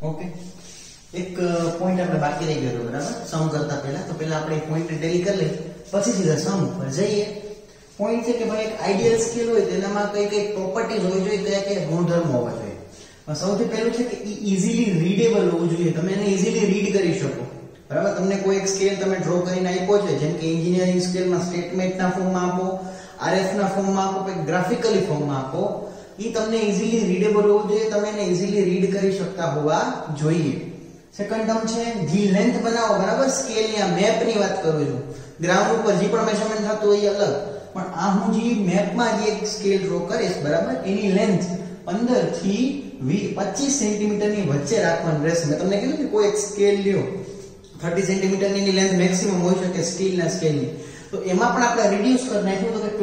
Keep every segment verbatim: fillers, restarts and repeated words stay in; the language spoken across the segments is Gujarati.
ઓકે, એક પોઈન્ટ આપણે બાકી રહી ગયો બરાબર સમ કરતા પહેલા, તો પહેલા આપણે પોઈન્ટ ટેલી કરી લઈએ પછી સીધા સમ પર જઈએ. પોઈન્ટ છે કે ભાઈ એક આઈડિયલ સ્કેલ હોય તેનામાં કઈ કઈ પ્રોપર્ટીઝ હોવી જોઈએ, કયા કયા ગુણધર્મો હોવા જોઈએ. સૌથી પહેલું છે કે ઈ ઈઝીલી રીડેબલ હોવું જોઈએ, તમે એને ઈઝીલી રીડ કરી શકો બરાબર. તમને કોઈ એક સ્કેલ તમે ડ્રો કરીને આપ્યો છે, જેમ કે એન્જિનિયરિંગ સ્કેલમાં સ્ટેટમેન્ટના ફોર્મમાં આપો, આરએફ ના ફોર્મમાં આપો, કોઈ ગ્રાફિકલી ફોર્મમાં આપો, ઈ તમને ઈઝીલી રીડેબલ હોવું જોઈએ, તમે એને ઈઝીલી રીડ કરી શકતા હોવા જોઈએ. સેકન્ડ ટર્મ છે જી લેન્થ બનાવો બરાબર. સ્કેલની આ મેપની વાત કરું છું, ગ્રાઉન્ડ ઉપર જે પણ મેઝરમેન્ટ થતું હોય એ અલગ, પણ આ હું જે મેપમાં જે એક સ્કેલ ડ્રો કરીશ બરાબર, એની લેન્થ પંદર થી પચીસ સેન્ટીમીટર ની વચ્ચે રાખવાની રહેશે. મેં તમને કીધું કે કોઈ એક સ્કેલ લ્યો ત્રીસ સેન્ટીમીટર ની લેન્થ મેક્સિમમ હોઈ શકે સ્ટીલના સ્કેલની, તો એમાં પણ આપણે રિડ્યુસ કરી નાખ્યું તો કે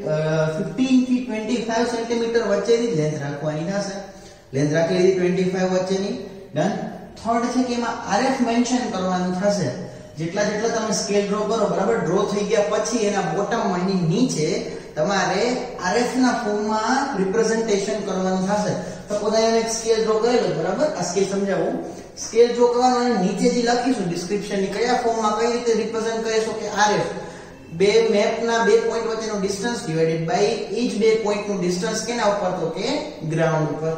પંદર થી પચીસ સેન્ટીમીટર વચ્ચેની લેન્થ રાખવાની થશે. લેન્થ રાખી લીધી પચીસ વચ્ચેની, ડન. થર્ડ છે કે એમાં આરએફ મેન્શન કરવાનું થશે. જેટલા જેટલા તમે સ્કેલ ડ્રો કરો બરાબર, ડ્રો થઈ ગયા પછી એના બોટમમાં ની નીચે તમારે આરએફ ના ફોર્મમાં રિપ્રેઝન્ટેશન કરવાનું થશે. તો પોતાને એક સ્કેલ ડ્રો કરેલો બરાબર, આ સ્કેલ સમજાવું. સ્કેલ ડ્રો કરવાનો અને નીચે જે લખીશું ડિસ્ક્રિપ્શન ની કયા ફોર્મમાં કઈ રીતે રિપ્રેઝન્ટ કરીશું કે આરએફ બે મેપના બે પોઈન્ટ વચ્ચેનું ડિસ્ટન્સ ડિવાઇડેડ બાય ઈચ બે પોઈન્ટનું ડિસ્ટન્સ કેના ઉપર, તો કે ગ્રાઉન્ડ ઉપર.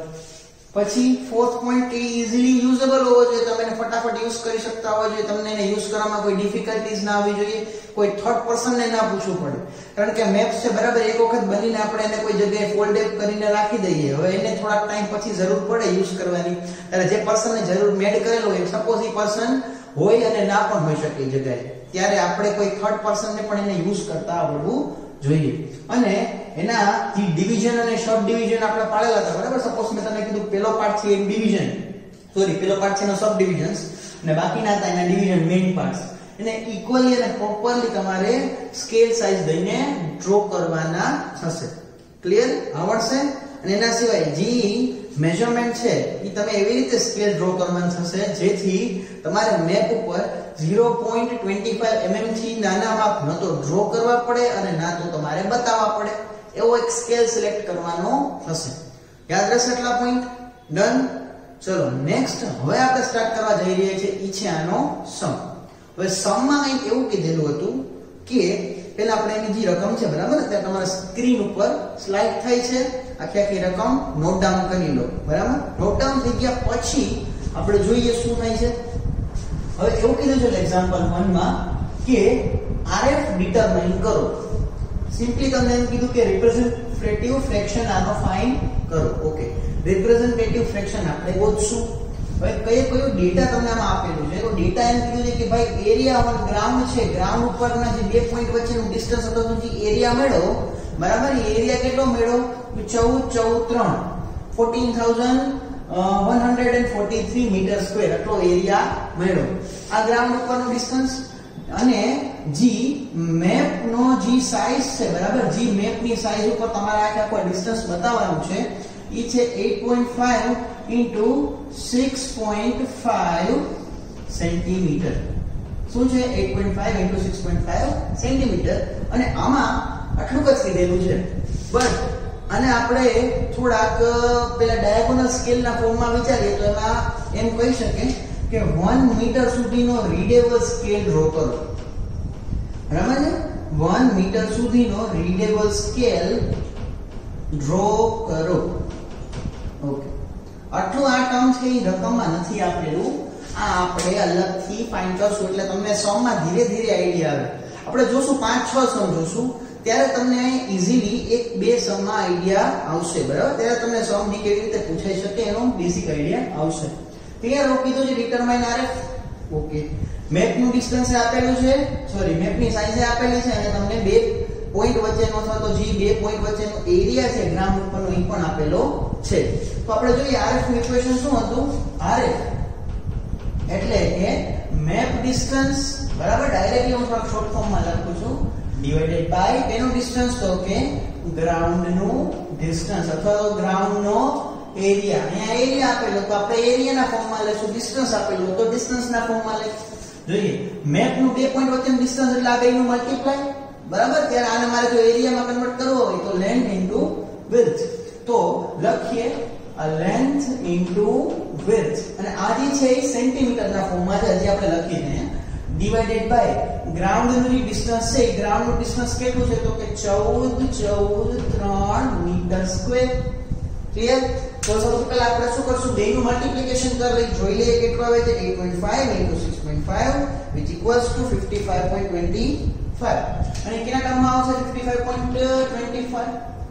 પછી ફોર્થ પોઈન્ટ ઈઝીલી યુઝેબલ હોવો જોઈએ, તમે એને ફટાફટ યુઝ કરી શકતા હોવા જોઈએ, તમને એને યુઝ કરવામાં કોઈ ડિફિકલ્ટીઝ ના આવવી જોઈએ, કોઈ થર્ડ પર્સન ને ના પૂછવું પડે. કારણ કે મેપ્સ છે બરાબર, એક વખત બનીને આપણે એને કોઈ જગ્યાએ ફોલ્ડ અપ કરીને રાખી દઈએ, હવે એને થોડાક ટાઈમ પછી જરૂર પડે યુઝ કરવાની, ત્યારે જે પર્સનને જરૂર મેડ કરેલો હોય, સપોઝ એ પર્સન હોય અને ના પણ હોઈ શકે એ જગ્યાએ, ત્યારે આપણે કોઈ થર્ડ પર્સનને પણ એને યુઝ કરતા આવડવું જોઈએ. અને એના જે ડિવિઝન અને સબ ડિવિઝન આપણે પાડેલા હતા બરાબર, સપોઝ મેં તમને કીધું પેલો પાર્ટ છે એક ડિવિઝન, સોરી પેલો પાર્ટ છે એનો સબ ડિવિઝન્સ અને બાકીના હતા એના ડિવિઝન મેઇન પાર્ટ્સ, એને ઇક્વલી અને પ્રોપરલી તમારે સ્કેલ સાઇઝ દઈને ડ્રો કરવાના થશે. ક્લિયર? આવડશે? અને એના સિવાય જે મેઝરમેન્ટ છે એ તમે એવી રીતે સ્કેલ ડ્રો કરવાનું થશે જેથી તમારે મેપ ઉપર zero point two five mm થી નાના માપ ન તો ડ્રો કરવા પડે અને ના તો તમારે બતાવવા પડે, એવો એક સ્કેલ સિલેક્ટ કરવાનો થશે. યાદ રહેશે એટલા પોઈન્ટ? ડન. ચલો નેક્સ્ટ હવે આપણે સ્ટાર્ટ કરવા જઈ રહ્યા છીએ, ઈ છે આનો સમ. હવે સમ માં કંઈક એવું કીધેલું હતું કે પહેલા આપણે એની જે રકમ છે બરાબર, અત્યારે તમારા સ્ક્રીન ઉપર સ્લાઇડ થઈ છે, આખી આખી રકમ નોટ ડાઉન કરી લો બરાબર. નોટ ડાઉન થઈ ગયા પછી આપણે જોઈએ શું થાય છે. હવે એવું કીધું છે એક્ઝામ્પલ વન માં કે આરએફ ડિટરમાઇન કરો. સિમ્પલી તમને એમ કીધું કે રિપ્રેઝન્ટેટિવ ફ્રેક્શન આનો ફાઇન્ડ કરો. ઓકે, રિપ્રેઝન્ટેટિવ ફ્રેક્શન આપણે ગોતશું. હવે કયો કયો ડેટા તમને આમાં આપેલું છે, તો ડેટા એમ કીધું છે કે ભાઈ એરિયા ઓન ગ્રાઉન્ડ છે, ગ્રાઉન્ડ ઉપરના જે બે પોઈન્ટ વચ્ચેનું ડિસ્ટન્સ હતો તો જે એરિયા મળ્યો બરાબર, એ એરિયા કેટલો મળ્યો ચૌદ ચૌદ ત્રણ ચૌદ હજાર એકસો તૈંતાલીસ મીટર સ્ક્વેર એટલો એરિયા મળ્યો. આ ગ્રાઉન્ડ ઉપરનું ડિસ્ટન્સ અને જી મેપ નો જી સાઈઝ છે બરાબર, જી મેપ ની સાઈઝ ઉપર તમારે આખા આખો ડિસ્ટન્સ બતાવવાનું છે, ઈ છે આઠ પોઈન્ટ પાંચ ઇન્ટુ સિક્સ પોઈન્ટ પાંચ સેન્ટીમીટર. શું છે? આઠ પોઈન્ટ પાંચ ઇન્ટુ સિક્સ પોઈન્ટ પાંચ સેન્ટીમીટર. અને આમાં આટલું જ કીધેલું છે, બટ અને આપણે થોડાક પેલા ડાયાગોનલ સ્કેલ ના ફોર્મમાં વિચારીએ તો એમાં એમ કહી શકે કે એક મીટર સુધીનો રીડેબલ સ્કેલ ડ્રો કરો. બરાબર છે? એક મીટર સુધીનો રીડેબલ સ્કેલ ડ્રો કરો. ઓકે, આટલું આ ટર્મ છે એ રકમમાં નથી આપેલું, આ આપણે અલગથી ફાઇન્ડ કરશું એટલે તમને સમ માં ધીરે ધીરે આઈડિયા આવે. આપણે જોશું પાંચ છ સમ જોશું ત્યારે તમને ઈઝીલી એક બે સમ માં આઈડિયા આવશે બરાબર, ત્યારે તમને સમ ની કેવી રીતે પૂછાઈ શકે એનો બેઝિક આઈડિયા આવશે. ક્લિયર? ઓકે, તો જે ડિટરમાઇન આરએફ. ઓકે, મેપ નું ડિસ્ટન્સ આપેલું છે, સોરી મેપ ની સાઈઝ આપેલી છે અને તમને બે પોઈન્ટ વચ્ચેનો અથવા તો જે બે પોઈન્ટ વચ્ચેનો એરિયા છે ગ્રાઉન્ડ ઉપરનો એ પણ આપેલો છે. તો આપણે જોઈએ આરએફ નું ઇક્વેશન શું હતું. આરએફ એટલે કે મેપ ડિસ્ટન્સ બરાબર, ડાયરેક્ટલી હું થોડા શોર્ટ ફોર્મ માં લખું છું, ડિવાઇડેડ બાય તેનું ડિસ્ટન્સ તો કે ગ્રાઉન્ડ નું ડિસ્ટન્સ અથવા તો ગ્રાઉન્ડ નો એરિયા. અહીંયા એરિયા આપેલો તો આપણે એરિયાના ફોર્મમાં લેશું, ડિસ્ટન્સ આપેલું તો ડિસ્ટન્સના ફોર્મમાં લેશું. જોઈએ મેપ નું બે પોઈન્ટ વચ્ચેનું ડિસ્ટન્સ એટલે આ બેનું મલ્ટીપ્લાય બરાબર, ત્યારે આને મારે જો એરિયામાં કન્વર્ટ કરવો હોય તો લેન્થ ઇન્ટુ વિડ્થ. તો લખીએ આ લેન્થ ઇન્ટુ વિડ્થ, અને આ જે છે એ સેન્ટીમીટર ના ફોર્મમાં છે, હજી આપણે લખીને ડિવાઇડેડ બાય ગ્રાઉન્ડ નું ડિસ્ટન્સ છે, ગ્રાઉન્ડ નું ડિસ્ટન્સ કેટલું છે તો કે ચૌદ ચૌદ ત્રણ મીટર સ્ક્વેર. ક્લિયર? તો સૌથી પહેલા આપણે શું કરશું, બે નું મલ્ટીપ્લિકેશન કરી લઈ, જોઈ લઈએ કેટલું આવે છે. eight point five into six point five which equals to fifty-five point two five, અને કેના ટર્મમાં આવશે fifty-five point two five,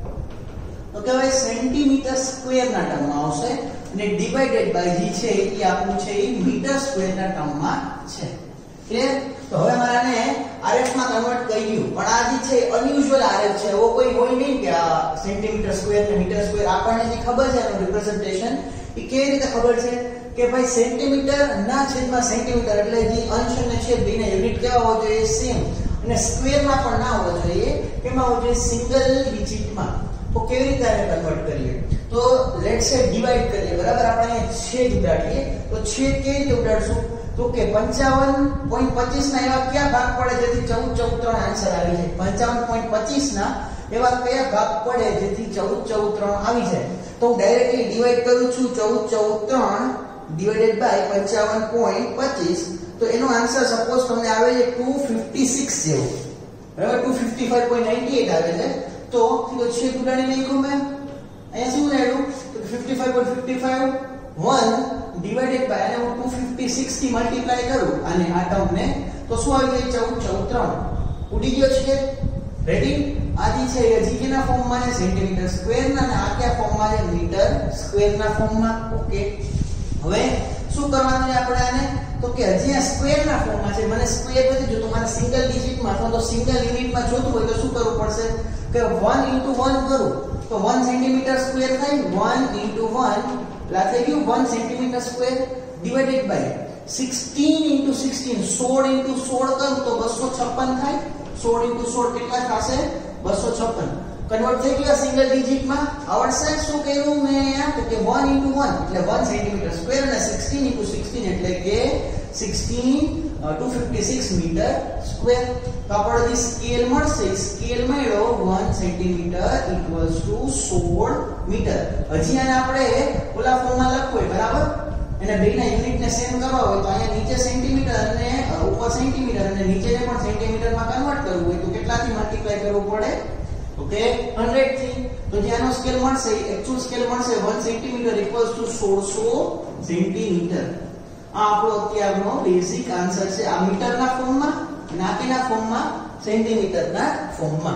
તો કે હવે સેન્ટીમીટર સ્ક્વેર ના ટર્મમાં આવશે, અને ડિવાઇડેડ બાય જે છે એ આપણું છે એ મીટર સ્ક્વેર ના ટર્મમાં છે. ક્લિયર? તો હવે મારાને આરએફ માં કન્વર્ટ કરી દઉં, પણ આ જે છે અનયુઝ્યુઅલ આરએફ છે, એવો કોઈ હોય નહીં કે આ સેન્ટીમીટર સ્ક્વેર ને મીટર સ્ક્વેર. આપણને જે ખબર છે એનું રિપ્રેઝન્ટેશન એ કેવી રીતે ખબર છે કે ભાઈ સેન્ટીમીટર ના છેદમાં સેન્ટીમીટર, એટલે જે અંશ અને છેદ બેના યુનિટ કેવા હોવા જોઈએ, સેમ, અને સ્ક્વેર માં પણ ના હોવો જોઈએ, કેમાં હોવો જોઈએ, સિંગલ ડિજિટમાં. તો કેવી રીતે આને કન્વર્ટ કરીએ, તો લેટ્સ સે ડિવાઈડ કરીએ, બરાબર. આપણે છેદ ઉડાડીએ, તો છેદ કેવી રીતે ઉડાડશું, તો કે પંચાવન પોઈન્ટ પચીસ ના એવા કયા ભાગ પડે જેથી ચૌદ ચૌદ ત્રણ આન્સર આવી જાય. પંચાવન પોઈન્ટ પચીસ ના એવા કયા ભાગ પડે જેથી ચૌદ ચૌદ ત્રણ આવી જાય. તો હું ડાયરેક્ટલી ડિવાઈડ કરું છું, ચૌદ ચૌદ ત્રણ ડિવાઇડેડ બાય પંચાવન પોઈન્ટ પચીસ, તો એનો આન્સર સપોઝ તમને આવે છે two fifty-six જેવો, બરાબર. two fifty-five point nine eight આવે છે. તો સીધો છેદ ઉડાડી નાખ્યો મેં, અહીંયા શું ઉડાડ્યું તો fifty-five point five five one divided by, અને હું two fifty-six થી મલ્ટીપ્લાય કરું અને આ ટર્મ ને, તો શું આવી જાય ચૌદ ચૌદ ત્રણ. ઉડી ગયો છે. રેડી? આ જે છે એ હજી કેના ફોર્મમાં છે, સેન્ટીમીટર સ્ક્વેર ના, અને આ કયા ફોર્મમાં છે, મીટર સ્ક્વેર ના ફોર્મમાં. ઓકે, હવે શું કરવાનું છે આપણે આને, તો કે હજી આ સ્ક્વેર ના ફોર્મમાં છે, મને સ્ક્વેર નથી જોતું, મને સિંગલ ડિજિટમાં અથવા તો સિંગલ યુનિટમાં જોતું હોય તો શું કરવું પડશે કે one into one કરું, તો one સેન્ટીમીટર સ્ક્વેર થાય, one into one એટલે થઈ ગયું one centimetre square divided by sixteen into sixteen, સોળ into સોળ કરું તો બસો છપ્પન થાય. સોળ into સોળ કેટલા થશે, બસો છપ્પન. કન્વર્ટ થઈ ગયું સિંગલ ડિજિટમાં. આવડશે? શું કર્યું મેં અહીંયા, તો કે one into one એટલે one સેન્ટીમીટર સ્ક્વેર, અને sixteen into sixteen એટલે કે sixteen two fifty-six metre square. તો આપણને જે સ્કેલ મળશે, સ્કેલ મળ્યો one સેન્ટીમીટર ઇક્વલ્સ ટુ સોળ મીટર. હજી આને આપણે ઓલા ફોર્મમાં લખવું હોય, બરાબર, એને બેના યુનિટને સેમ કરવા હોય તો અહીંયા નીચે સેન્ટીમીટર અને ઉપર સેન્ટીમીટર અને નીચેને પણ સેન્ટીમીટરમાં કન્વર્ટ કરવું હોય તો કેટલાથી મલ્ટીપ્લાય કરવું પડે, ઓકે, hundred થી. તો જે આનો સ્કેલ મળશે, એક્ચ્યુઅલ સ્કેલ મળશે one સેન્ટીમીટર ઇક્વલ્સ ટુ સોળસો સેન્ટીમીટર. આ આપણો અત્યારનો બેઝિક આન્સર છે, આ મીટરના ફોર્મમાં અને આ કેના ફોર્મમાં, સેન્ટીમીટરના ફોર્મમાં.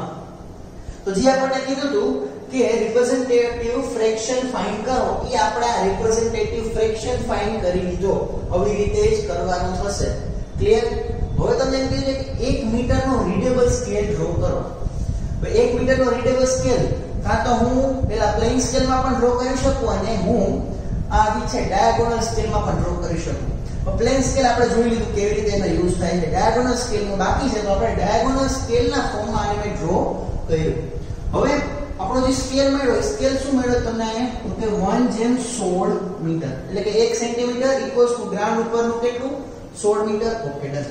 તો જે આપણે કીધું હતું કે રિપ્રેઝન્ટેટિવ ફ્રેક્શન ફાઇન્ડ કરો, એ આપણે આ રિપ્રેઝન્ટેટિવ ફ્રેક્શન ફાઇન્ડ કરી લીધો. આવી રીતે જ કરવાનું થશે. ક્લિયર? હવે તમને એમ કહીએ કે એક મીટરનો રીડેબલ સ્કેલ ડ્રો કરો. તો એક મીટરનો રીડેબલ સ્કેલ કાં તો હું પેલા પ્લેન સ્કેલમાં પણ ડ્રો કરી શકું અને હું આ જે છે ડાયાગોનલ સ્કેલમાં પણ ડ્રો કરી શકું. પ્લેન સ્કેલ આપણે જોઈ લીધું કેવી રીતે એનો યુઝ થાય છે. ડાયાગોનલ સ્કેલનું બાકી છે, તો આપણે ડાયાગોનલ સ્કેલના ફોર્મમાં આને મેં ડ્રો કર્યું. હવે આપણો જે સ્કેલ મળ્યો, સ્કેલ શું મળ્યો તમને અહીંયા, તો કે one જેમ સોળ મીટર, એટલે કે એક સેન્ટીમીટર ઇક્વલ્સ ટુ ગ્રાઉન્ડ ઉપરનું કેટલું, સોળ મીટર. Okay, done.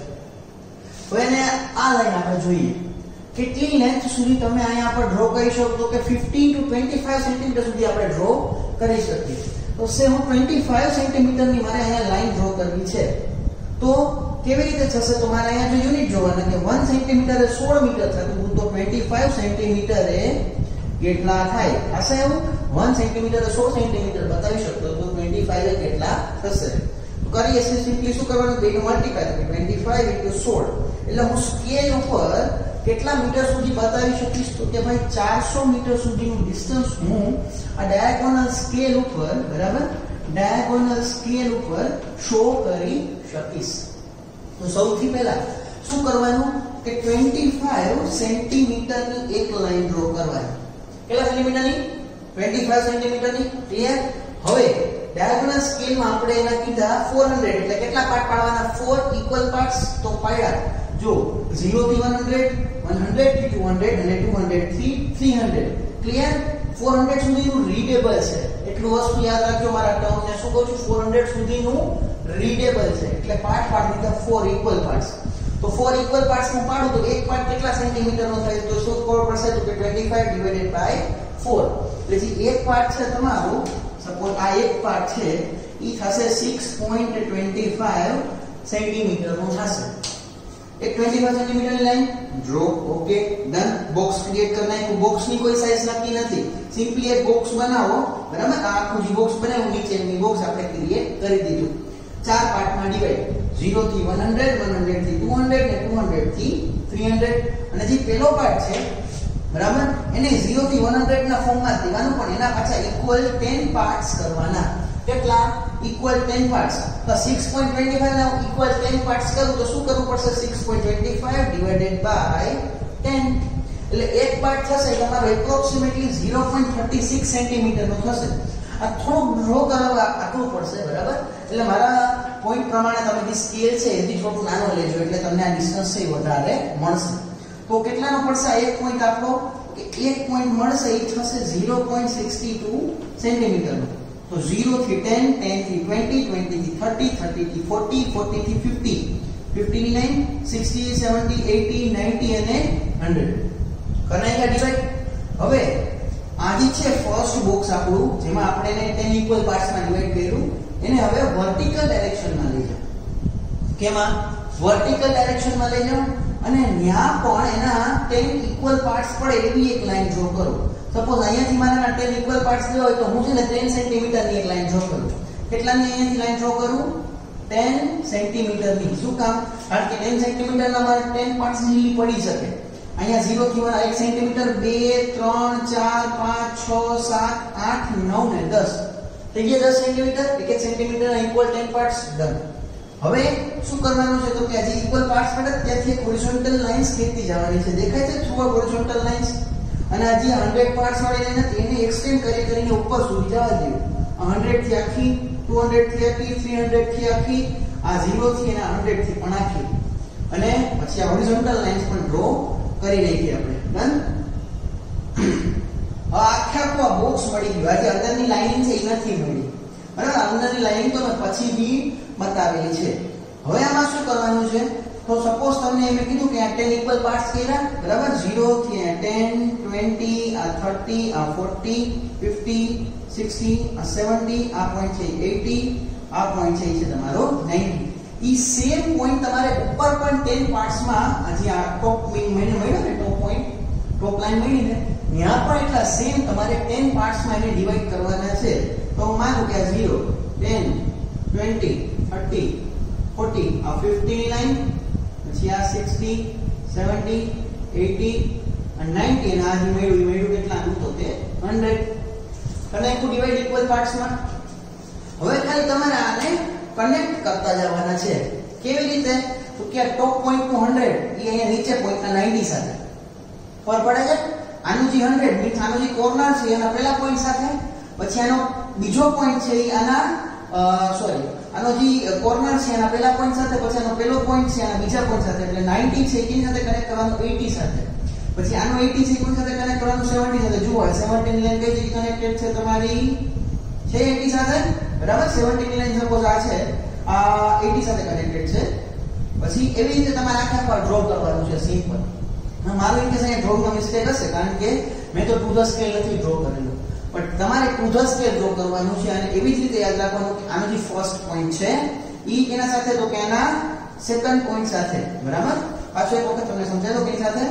હવે એને આ લાઈન આપણે જોઈએ, કેટલી લેન્થ સુધી તમે અહીંયા પર ડ્રો કરી શકો, તો કે fifteen to twenty-five સેન્ટીમીટર સુધી આપણે ડ્રો કરી શકીએ. તો સે હું twenty-five સેન્ટીમીટર ની મારે અહીંયા લાઈન ડ્રો કરવી છે, તો કેવી રીતે થશે, તો મારે અહીંયા જો યુનિટ જોવાના કે one સેન્ટીમીટર એ સોળ મીટર થતું, તો twenty-five સેન્ટીમીટર એ કેટલા થાય, થશે એવું one સેન્ટીમીટર એ સોળ સેન્ટીમીટર બતાવી શકતો, તો twenty-five એ કેટલા થશે. તો કરીએ સિમ્પલી શું કરવાનું, બે નું મલ્ટીપ્લાય તો twenty-five into સોળ, એટલે હું સ્કેલ ઉપર કેટલા મીટર સુધી બતાવી શકીશ, તો કે ભાઈ ચારસો મીટર સુધીનું ડિસ્ટન્સ હું આ ડાયાગોનલ સ્કેલ ઉપર, બરાબર, ડાયાગોનલ સ્કેલ ઉપર શો કરી શકીશ. તો સૌથી પહેલા શું કરવાનું કે twenty-five સેન્ટીમીટરની એક લાઈન ડ્રો કરવાની. કેટલા સેન્ટીમીટરની, twenty-five સેન્ટીમીટરની. ક્લિયર? હવે ડાયાગોનલ સ્કેલમાં આપણે એના કીધા four hundred, એટલે કેટલા પાર્ટ પાડવાના, four ઇક્વલ પાર્ટ્સ. તો પાડ્યા જો zero થી one hundred, one hundred થી two hundred અને two hundred થી three hundred. ક્લિયર? four hundred સુધીનું રીડેબલ છે, એટલું વસ્તુ યાદ રાખજો. મારા ટર્મને શું કહું છું, four hundred સુધીનું રીડેબલ છે, એટલે પાર્ટ પાડી દીધા four ઇક્વલ પાર્ટ્સ. તો four ઇક્વલ પાર્ટ્સ હું પાડું તો એક પાર્ટ કેટલા સેન્ટીમીટરનો થાય, તો શું ખબર પડશે, તો કે twenty-five divided by four. એટલે જે એક પાર્ટ છે તમારું સપોઝ આ એક પાર્ટ છે ઈ થશે six point two five centimetre નું થશે. એક પચીસ સેન્ટીમીટર ની line draw. Okay done. Box create કરી નાખ્યું. બોક્સ ની કોઈ સાઈઝ નક્કી નથી, સિમ્પલી એક બોક્સ બનાવો. બરાબર, આ આખું જે બોક્સ બનાવ્યું નીચેની બોક્સ આપણે ક્રિએટ કરી દીધું. ચાર પાર્ટમાં ડિવાઈડ, ઝીરો થી વન હંડ્રેડ, વન હંડ્રેડ થી ટુ હંડ્રેડ ને ટુ હંડ્રેડ થી થ્રી હંડ્રેડ. અને જે પહેલો પાર્ટ છે બરાબર એને ઝીરો થી વન હંડ્રેડ ના ફોર્મમાં દેવાનું, પણ એના પાછા ઇક્વલ ટેન પાર્ટ્સ કરવાના. કેટલા? Equal ten parts. તો સિક્સ પોઈન્ટ ટુ ફાઈવ ના ઇક્વલ ટેન પાર્ટ્સ કરું તો શું કરવું પડશે? Six point two five divided by ten. એટલે એક પાર્ટ થશે તમારો approximately zero point thirty six centimetre નો થશે. આ થોડું ડ્રો કરવા આટલું પડશે. બરાબર, એટલે મારા પોઈન્ટ પ્રમાણે તમે જે સ્કેલ છે એથી થોડું નાનો લેજો એટલે તમને આ ડિસ્ટન્સ છે વધારે મળશે. તો કેટલાનો પડશે એક પોઈન્ટ આપો? કે એક પોઈન્ટ મળશે એ થશે zero point six two centimetre નો. તો ઝીરો થી ટેન, ટેન થી ટ્વેન્ટી, ટ્વેન્ટી થી થર્ટી, થર્ટી થી ફોર્ટી, ફોર્ટી થી ફિફ્ટી, ફિફ્ટી ની line sixty, seventy, eighty, ninety અને હંડ્રેડ. કરાયેલા ડિવાઈડ. હવે આ જે છે ફર્સ્ટ બોક્સ આપણું જેમાં આપણે એને ટેન ઇક્વલ પાર્ટ્સમાં ડિવાઈડ કર્યું, એને હવે વર્ટિકલ ડાયરેક્શનમાં લઈ જાઓ. કેમાં? વર્ટિકલ ડાયરેક્શનમાં લઈ જાઓ અને ન્યા પણ એના ટેન ઇક્વલ પાર્ટ્સ પડે એવી એક લાઈન ડ્રો કરો. સપોઝ અહીંયાથી મારા ટેન ઇક્વલ પાર્ટ્સ દેવા હોય તો હું છે ને ટેન સેન્ટીમીટર ની એક લાઈન ડ્રો કરું. કેટલાની અહીંયાથી લાઈન ડ્રો કરું? ટેન સેન્ટીમીટર ની. શું કામ? કારણ કે ટેન સેન્ટીમીટર ના મારા ટેન પાર્ટ્સ ની પડી શકે. અહીંયા ઝીરો થી વન એક સેન્ટીમીટર, બે, ત્રણ, ચાર, પાંચ, છ, સાત, આઠ, નવ ને દસ. થઈ ગયા દસ સેન્ટીમીટર. એક એક સેન્ટીમીટર ના ઇક્વલ ટેન પાર્ટ્સ. ડન. હવે શું કરવાનું છે તો કે આ જે ઇક્વલ પાર્ટ્સ પડે ત્યાંથી એક હોરિઝોન્ટલ લાઇન્સ ખેંચતી જવાની છે. દેખાય છે થ્રુ હોરિઝોન્ટલ લાઇન્સ. અને આ જે હંડ્રેડ પાર્ટ્સ વાળી લાઈન હતી એને એક્સટેન્ડ કરી કરીને ઉપર સુધી જવા દેવું. હંડ્રેડ થી આખી, ટુ હંડ્રેડ થી આખી, થ્રી હંડ્રેડ થી આખી, આ ઝીરો થી અને હંડ્રેડ થી પણ આખી. અને પછી આ હોરિઝોન્ટલ લાઇન્સ પણ ડ્રો કરી નાખી આપણે. ડન. હવે આખે આખું આ બોક્સ મળી ગયું. આ જે અંદરની લાઇનિંગ છે એ નથી મળી. બરાબર, અંદરની લાઇનિંગ તો મેં પછીથી બતાવેલી છે. હવે આમાં શું કરવાનું છે તો સપોઝ તમને મેં કીધું કે આ ટેન ઇક્વલ પાર્ટ્સ કર્યા. બરાબર, ઝીરો થી આ ટેન, ટ્વેન્ટી, આ થર્ટી, આ ફોર્ટી, ફિફ્ટી, સિક્સટી, આ સેવન્ટી, આ પોઈન્ટ છે એઈટી, આ પોઈન્ટ છે છે તમારો નાઇન્ટી. ઈ સેમ પોઈન્ટ તમારે ઉપર પણ ટેન પાર્ટ્સમાં હજી આ ટોપ મેઈન મળ્યો ને ટોપ પોઈન્ટ, ટોપ લાઈન મળી ને ત્યાં પણ એટલા સેમ તમારે ટેન પાર્ટ્સમાં એને ડિવાઈડ કરવાના છે. તો હું માનું કે આ zero, ten, twenty, thirty, forty, આ ફિફ્ટી ની લાઈન, પછી આ સિક્સટી, સેવન્ટી, એઈટી અને નાઇન્ટી અને આ જે મળ્યું એ મળ્યું કેટલાનું તો તે હંડ્રેડ. કનેક્ટ ડિવાઈડ ઇક્વલ પાર્ટ્સમાં. હવે ખાલી તમારે આને કનેક્ટ કરતા જવાના છે. કેવી રીતે? તો કે આ ટોપ પોઈન્ટ નું હંડ્રેડ એ અહીંયા નીચે પોઈન્ટ ના નાઇન્ટી સાથે ખબર પડે છે. આનું જે હંડ્રેડ મીન્સ આનો જે કોર્નર છે એના પહેલા પોઈન્ટ સાથે, પછી આનો બીજો પોઈન્ટ છે એ આના સોરી આનો જે કોર્નર છે એના પહેલા પોઈન્ટ સાથે, પછી આનો પહેલો પોઈન્ટ છે એના બીજા પોઈન્ટ સાથે. એટલે નાઇન્ટી છે એની સાથે કનેક્ટ કરવાનું એઈટી સાથે, પછી આનો એઈટી છે એની સાથે કનેક્ટ કરવાનું સેવન્ટી સાથે. જુઓ સેવન્ટી ની લાઈન કઈ જગ્યાએ કનેક્ટેડ છે તમારી? છે એઈટી સાથે. બરાબર, સેવન્ટી ની લાઈન સપોઝ આ છે આ એઈટી સાથે કનેક્ટેડ છે. પછી એવી રીતે તમારે આખા પર ડ્રો કરવાનું છે. સિમ્પલ. મારું ઇન કેસ અહીંયા ડ્રોમાં મિસ્ટેક હશે કારણ કે મેં તો ટુ ધ સ્કેલ નથી ડ્રો કરેલું, પણ તમારે ટુ ધ સ્કેલ ડ્રો કરવાનું છે. અને એવી જ રીતે યાદ રાખવાનું કે આનો જે ફર્સ્ટ પોઈન્ટ છે ઈ કેના સાથે? તો કે આના સેકન્ડ પોઈન્ટ સાથે. બરાબર, પાછો એક વખત તમને સમજાય દો કેની સાથે.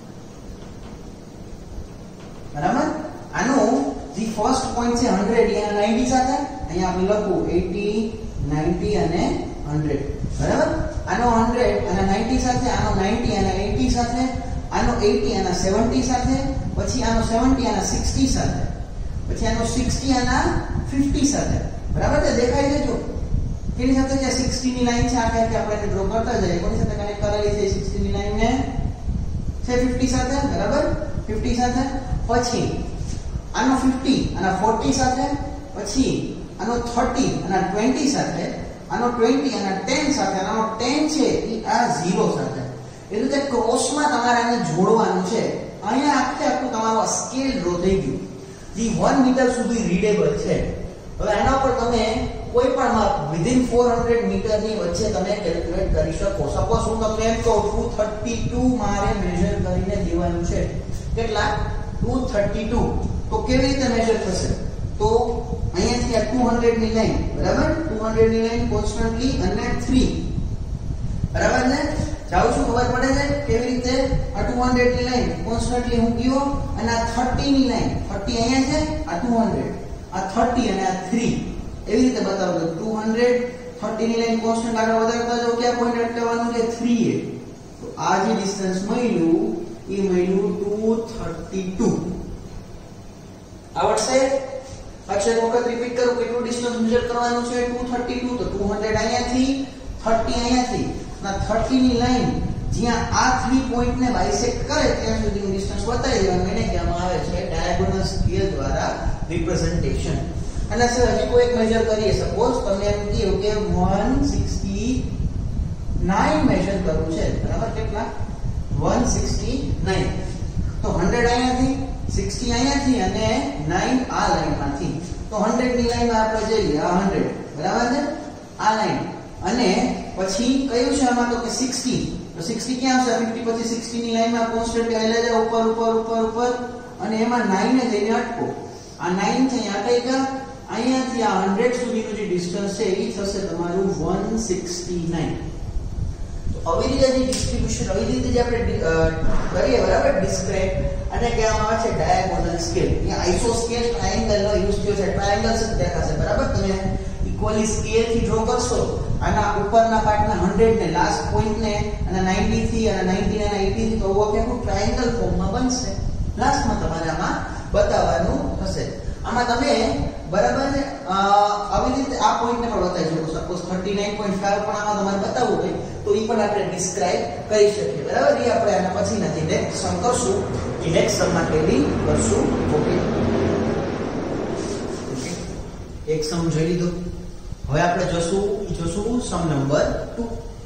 બરાબર, આનું જે ફર્સ્ટ પોઈન્ટ છે હંડ્રેડ એના નાઇન્ટી સાથે. અહીંયા આપણે લખું એઈટી, નાઇન્ટી અને હંડ્રેડ. બરાબર, આનો હંડ્રેડ અને નાઇન્ટી સાથે, આનો નાઇન્ટી અને એઈટી સાથે, આનો એઈટી અને સેવન્ટી સાથે, પછી આનો સેવન્ટી અને સિક્સટી સાથે, પછી આનો સિક્સટી અને ફિફ્ટી સાથે. બરાબર છે, દેખાય છે? જો કેની સાથે છે? સિક્સટી ની લાઈન છે. આખે આખે આપણે ડ્રો કરતા જઈએ. કોની સાથે કનેક્ટ કરેલી છે? સિક્સટી ની લાઈન ને છે ફિફ્ટી સાથે. બરાબર, ફિફ્ટી સાથે. પછી આનો ફિફ્ટી અને ફોર્ટી સાથે, પછી આનો થર્ટી અને ટ્વેન્ટી સાથે, આનો ટ્વેન્ટી અને ટેન સાથે, આનો ટેન છે એ આ ઝીરો સાથે. એ રીતે ક્રોસમાં તમારે આને જોડવાનું છે. અહીંયા આખે આખું તમારો સ્કેલ ડ્રો થઈ ગયું જે વન મીટર સુધી રીડેબલ છે. હવે આના પર તમે કોઈ પણ માપ વિધિન ફોર હંડ્રેડ મીટર ની વચ્ચે તમે કેલ્ક્યુલેટ કરી શકો. સપોઝ હું તમને એમ કહું ટુ થર્ટી ટુ મારે મેઝર કરીને દેવાનું છે. કેટલા? Two thirty two. તો કેવી રીતે મેઝર થશે? તો અહીંયાથી અહીંયાથી આ two hundred ની લાઈન બરાબર two hundred ની લાઈન કોન્સ્ટન્ટલી અને three બરાબર ને જાઉં છું ખબર પડે છે કેવી રીતે આ two hundred ની લાઈન કોન્સ્ટન્ટલી હું ગયો અને આ thirty ની લાઈન thirty અહીંયા છે આ two hundred આ thirty અને આ three એવી રીતે બતાવો તો two hundred thirty ની લાઈન કોન્સ્ટન્ટ આગળ વધારતા જાવ ક્યાં પોઈન્ટ અટકાવવાનું છે three એ તો આ જે ડિસ્ટન્સ મળ્યું એ મળ્યું two thirty-two આવડશે પાછળ એક વખત રિપીટ કરું કેટલું ડિસ્ટન્સ મેજર કરવાનું છે two thirty-two તો two hundred અહીંયાથી thirty અહીંયાથી ના thirty ની લાઈન જ્યાં આ three પોઈન્ટ ને બાયસેક્ટ કરે ત્યાં સુધીનું ડિસ્ટન્સ બતાવી દેવાનું એને કહેવામાં આવે છે ડાયાગોનલ સ્કેલ દ્વારા રિપ્રેઝન્ટેશન અને સર હજી કોઈ એક મેજર કરીએ સપોઝ તમને એમ કહ્યું કે one sixty-nine મેજર કરવું છે બરાબર કેટલા one sixty-nine તો one hundred અહીંયાથી sixty અહીંયાથી અને nine આ લાઈનમાંથી તો one hundred ની લાઈનમાં આપણે જઈએ આ one hundred બરાબર છે આ લાઈન અને પછી કયું છે આમાં તો કે sixty તો sixty ક્યાં આવશે fifty પછી sixty ની લાઈનમાં કોન્સ્ટન્ટ આવેલા છે ઉપર ઉપર ઉપર ઉપર અને એમાં nine ને જઈને અટકો આ nine છે અહીંયા અટક્યા અહીંયાથી આ one hundred સુધીનું જે ડિસ્ટન્સ છે એ થશે તમારું one sixty-nine તો આવી રીતે જે ડિસ્ટ્રીબ્યુશન આવી રીતે જે આપણે કરીએ બરાબર ડિસ્ક્રાઇબ અને કહેવામાં આવે છે ડાયાગોનલ સ્કેલ અહીંયા આઇસોસ્કેલ ટ્રાયેંગલ નો યુઝ થયો છે ટ્રાયેંગલ જ દેખાશે બરાબર તમે ઇક્વલી સ્કેલ થી ડ્રો કરશો આના ઉપરના પાર્ટના one hundred ને લાસ્ટ પોઈન્ટ ને અને ninety થી અને ninety અને eighty થી તો ઓ કે ટ્રાયેંગલ ફોર્મમાં બનશે લાસ્ટમાં તમારે આમાં બતાવવાનું થશે આમાં તમે બરાબર ને આવી રીતે આ પોઈન્ટ ને પણ બતાવી શકો સપોઝ thirty-nine point five પણ આમાં તમારે બતાવવું હોય તો એ પણ આપણે ડિસ્ક્રાઇબ કરી શકીએ બરાબર એ આપણે આના પછીના જે નેક્સ્ટ સમ કરશું એ નેક્સ્ટ સમ માં ટેલી કરશું ઓકે ઓકે એક સમ જોઈ લીધો હવે આપણે જોશું જોશું sum number two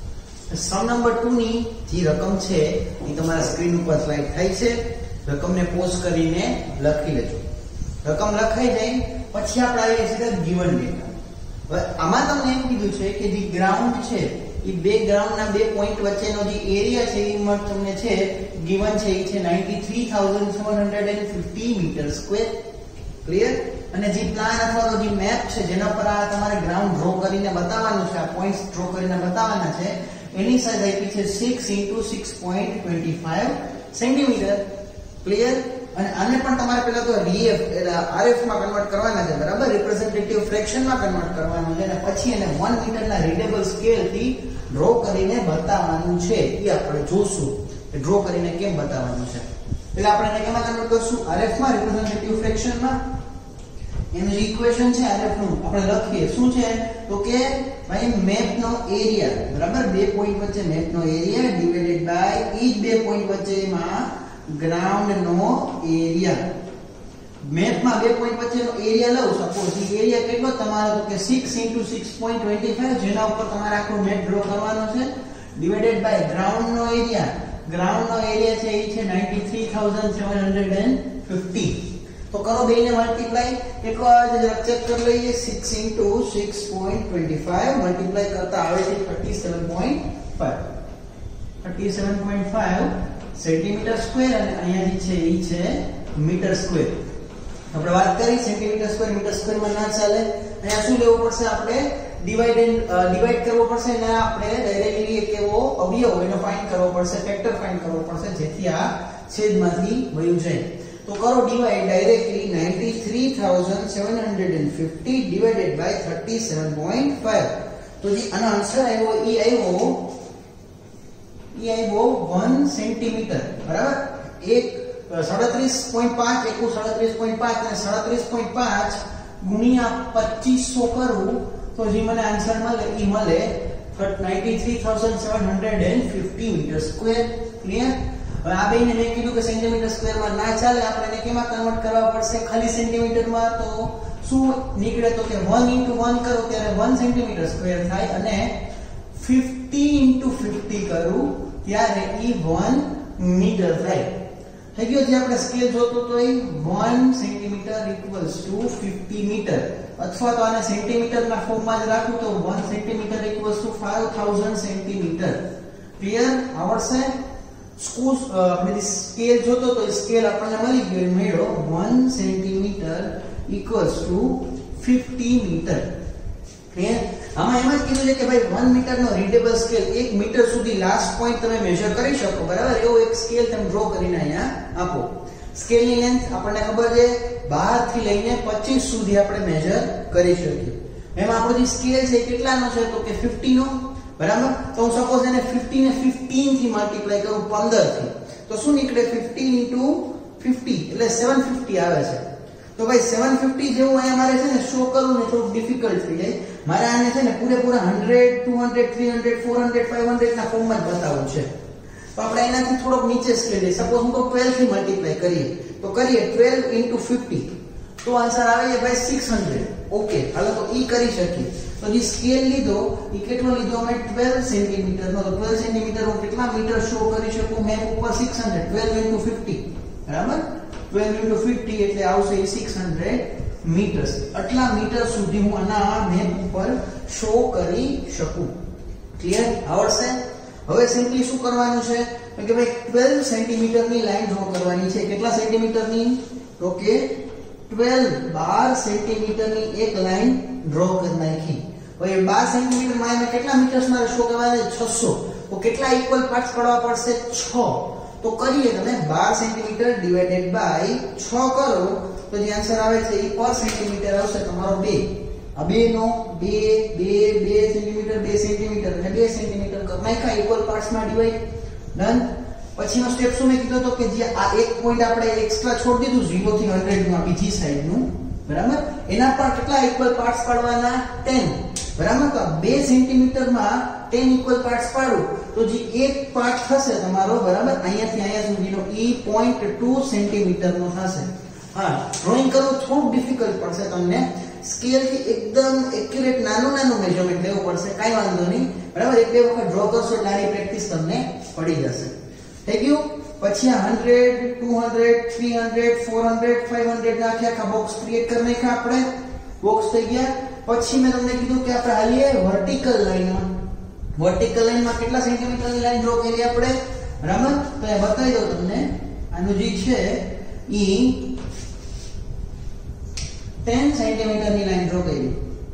sum number two ની જે રકમ છે એ તમારા સ્ક્રીન ઉપર સ્લાઇડ થાય છે રકમને પોઝ કરીને લખી લેજો રકમ લખાઈ જાય પછી આપણે આવીએ છીએ ગિવન ડેટા હવે આમાં તમને એમ કીધું છે કે જે ગ્રાઉન્ડ છે એ બે ગ્રાઉન્ડના બે પોઈન્ટ વચ્ચેનો જે એરિયા છે એ મત તમને છે ગિવન છે એ છે ninety-three thousand seven hundred fifty metre square clear અને જે પ્લાન અથવા તો જે મેપ છે જેના પર આ તમારે ગ્રાઉન્ડ ડ્રો કરીને બતાવવાનું છે આ પોઈન્ટ્સ ડ્રો કરીને બતાવવાના છે એની સાઈઝ આપી છે six into six point two five centimetre clear અને આને પણ તમારે પહેલા તો રીએફ એટલે આરએફ માં કન્વર્ટ કરવાના છે બરાબર રિપ્રેઝન્ટેટિવ ફ્રેક્શન માં કન્વર્ટ કરવાનું છે અને પછી એને one મીટર ના રીડેબલ સ્કેલ થી ડ્રો કરીને બતાવવાનું છે એ આપણે જોશું કે ડ્રો કરીને કેમ બતાવવાનું છે એટલે આપણે એને કેમાં કન્વર્ટ કરશું આરએફ માં રિપ્રેઝન્ટેટિવ ફ્રેક્શન માં એનું જે ઇક્વેશન છે આરએફ નું આપણે લખીએ શું છે તો કે ભાઈ મેપ નો એરિયા બરાબર બે પોઈન્ટ વચ્ચે મેપ નો એરિયા ડિવાઇડેડ બાય ઈ બે પોઈન્ટ વચ્ચેમાં ગ્રાઉન્ડ નો એરિયા મેપ માં બે પોઈન્ટ વચ્ચેનો એરિયા લઉં સપોઝ એ એરિયા કેટલો તમારો તો કે six into six point two five જેના ઉપર તમારે આખો મેપ ડ્રો કરવાનો છે ડિવાઇડેડ બાય ગ્રાઉન્ડ નો એરિયા ગ્રાઉન્ડ નો એરિયા છે એ છે ninety-three thousand seven hundred fifty તો કરો બેને મલ્ટીપ્લાય કેટલો આવે છે ચેક કરી લઈએ six into six point two five multiply કરતા આવે છે thirty-seven point five thirty-seven point five centimetre square અને અહીંયા જે છે એ છે મીટર સ્ક્વેર આપણે વાત કરી સેન્ટીમીટર સ્ક્વેર મીટર સ્ક્વેર માં ના ચાલે અહીંયા શું લેવું પડશે આપણે ડિવાઇડેડ ડિવાઇડ કરવો પડશે અને આપણે ડાયરેક્ટલી એક એવો અવયવ એનો ફાઇન્ડ કરવો પડશે ફેક્ટર ફાઇન્ડ કરવો પડશે જેથી આ છેદમાંથી વયું જાય તો કરો divide directly ninety-three thousand seven hundred fifty divided by thirty-seven point five તો જે આનો આન્સર આવ્યો એ આવ્યો એ આવ્યો one સેન્ટીમીટર બરાબર એક સાડત્રીસ પોઈન્ટ પાંચ એકુ સાડત્રીસ પોઈન્ટ પાંચ અને સાડત્રીસ પોઈન્ટ પાંચ ગુણ્યા પચીસો કરું તો જે મને આન્સર મળે એ મળે ninety-three thousand seven hundred fifty metre square clear હવે આ બેને મેં કીધું કે સેન્ટીમીટર સ્ક્વેર માં ના ચાલે આપણે એને કેમાં કન્વર્ટ કરવા પડશે ખાલી સેન્ટીમીટર માં તો શું નીકળે તો કે one into one કરો ત્યારે one સેન્ટીમીટર સ્ક્વેર થાય અને fifty into fifty કરું ત્યારે ઈ one મીટર થાય થઈ ગયો જે આપણે સ્કેલ જોતો તો એ one centimetre equals to fifty metre અથવા તો આને સેન્ટીમીટર ના ફોર્મમાં જ રાખું તો one centimetre equals to five thousand centimetre clear આવડશે સ્કૂલ આપણે સ્કેલ જોતો તો સ્કેલ આપણને મળી ગયો મળ્યો one centimetre equals to fifty metre. Clear? આમાં એમ જ કીધું છે કે ભાઈ વન મીટર નો રીડેબલ સ્કેલ એક મીટર સુધી લાસ્ટ પોઈન્ટ તમે મેઝર કરી શકો, બરાબર? એવો એક સ્કેલ તમે ડ્રો કરીને અહીંયા આપો. સ્કેલની લેન્થ આપણને ખબર છે બાર થી લઈને પચીસ સુધી આપણે મેઝર કરી શકીએ. એમાં આપણો જે સ્કેલ છે કેટલાનો છે તો કે ફિફ્ટી નો, બરાબર? તો હું સપોઝ એને ફિફ્ટી ને ફિફ્ટીન થી મલ્ટીપ્લાય કરું પંદર થી, તો શું નીકળે? ફિફ્ટીન ઇન્ટુ ફિફ્ટી એટલે સેવન ફિફ્ટી આવે છે. તો ભાઈ સેવન ફિફ્ટી જેવું અહીંયા મારે છે ને શો કરવું ને થોડું ડિફિકલ્ટ થઈ જાય. મારે આને છે ને પૂરેપૂરા hundred, two hundred, three hundred, four hundred, five hundred ના ફોર્મમાં જ બતાવવું છે. તો આપણે એનાથી થોડોક નીચે સ્કેલ લઈએ. સપોઝ હું તો ટ્વેલ્વ થી મલ્ટીપ્લાય કરીએ તો કરીએ ટ્વેલ્વ ઇન્ટુ ફિફ્ટી, તો આન્સર આવે છે ભાઈ સિક્સ હંડ્રેડ. ઓકે, હાલો તો ઈ કરી શકીએ. તો જે સ્કેલ લીધો ઈ કેટલો લીધો અમે? ટ્વેલ્વ સેન્ટીમીટર નો. તો ટ્વેલ્વ સેન્ટીમીટર હું કેટલા મીટર શો કરી શકું? મેપ ઉપર six hundred. Twelve into fifty, બરાબર? ટ્વેલ્વ ઇન્ટુ ફિફ્ટી એટલે આવશે સિક્સ હંડ્રેડ મીટર્સ. આટલા મીટર સુધી હું આના મેપ ઉપર શો કરી શકું. ક્લિયર? આવડશે? હવે સિમ્પલી શું કરવાનું છે કે ભાઈ ટ્વેલ્વ સેન્ટીમીટર ની લાઈન ડ્રો કરવાની છે. કેટલા સેન્ટીમીટર ની? તો કે ટ્વેલ્વ બાર સેન્ટીમીટર ની એક લાઈન ડ્રો કરી નાખી. હવે બાર સેન્ટીમીટર માં એને કેટલા મીટર્સ માં શો કરવાના છે? છસો. તો કેટલા ઇક્વલ પાર્ટ્સ પાડવા પડશે? છ. તો કરીએ તમે બાર સેન્ટીમીટર ડિવાઇડેડ બાય છ કરો તો જે આન્સર આવે છે એ પર સેન્ટીમીટર આવશે તમારો બે. આ બે નો બે બે બે સેન્ટીમીટર બે સેન્ટીમીટર અને બે સેન્ટીમીટર નાખ્યા ઇક્વલ પાર્ટ્સ માં ડિવાઈડ. ડન. પછીનો સ્ટેપ શું મેં કીધો તો કે જે આ એક પોઈન્ટ આપણે એક્સ્ટ્રા છોડી દીધું ઝીરો થી હંડ્રેડ નું, આ બીજી સાઈડ નું, બરાબર? એના પર કેટલા ઇક્વલ પાર્ટ્સ પાડવાના? ટેન, બરાબર? તો બે સેન્ટીમીટર માં ટેન ઇક્વલ પાર્ટ્સ પાડું તો જે એક પાર્ટ થશે તમારો, બરાબર, અહીંયાથી અહીંયા સુધીનો ઈ ઝીરો પોઈન્ટ ટુ સેન્ટીમીટર નો થશે. હા, ડ્રોઈંગ કરવું થોડું ડિફિકલ્ટ પડશે તમને. સ્કેલ થી એકદમ એક્યુરેટ નાનું નાનું મેઝરમેન્ટ લેવું પડશે. કાઈ વાંધો નહીં, બરાબર? એક બે વખત ડ્રો કરશો એટલે આની પ્રેક્ટિસ તમને પડી જશે. થઈ ગયું? પછી આ hundred, two hundred, three hundred, four hundred, five hundred ના આખા બોક્સ ક્રિએટ કરી નાખ્યા આપણે. બોક્સ થઈ ગયા. પછી મેં તમને કીધું કે આપણે હાલીએ વર્ટિકલ લાઈનમાં. વર્ટિકલ લાઈનમાં કેટલા સેન્ટીમીટરની લાઈન ડ્રો કરી આપણે, બરાબર? તો એ બતાવી દઉં તમને. આનું જે છે ઈ ટેન સેન્ટીમીટરની લાઈન ડ્રો કરી.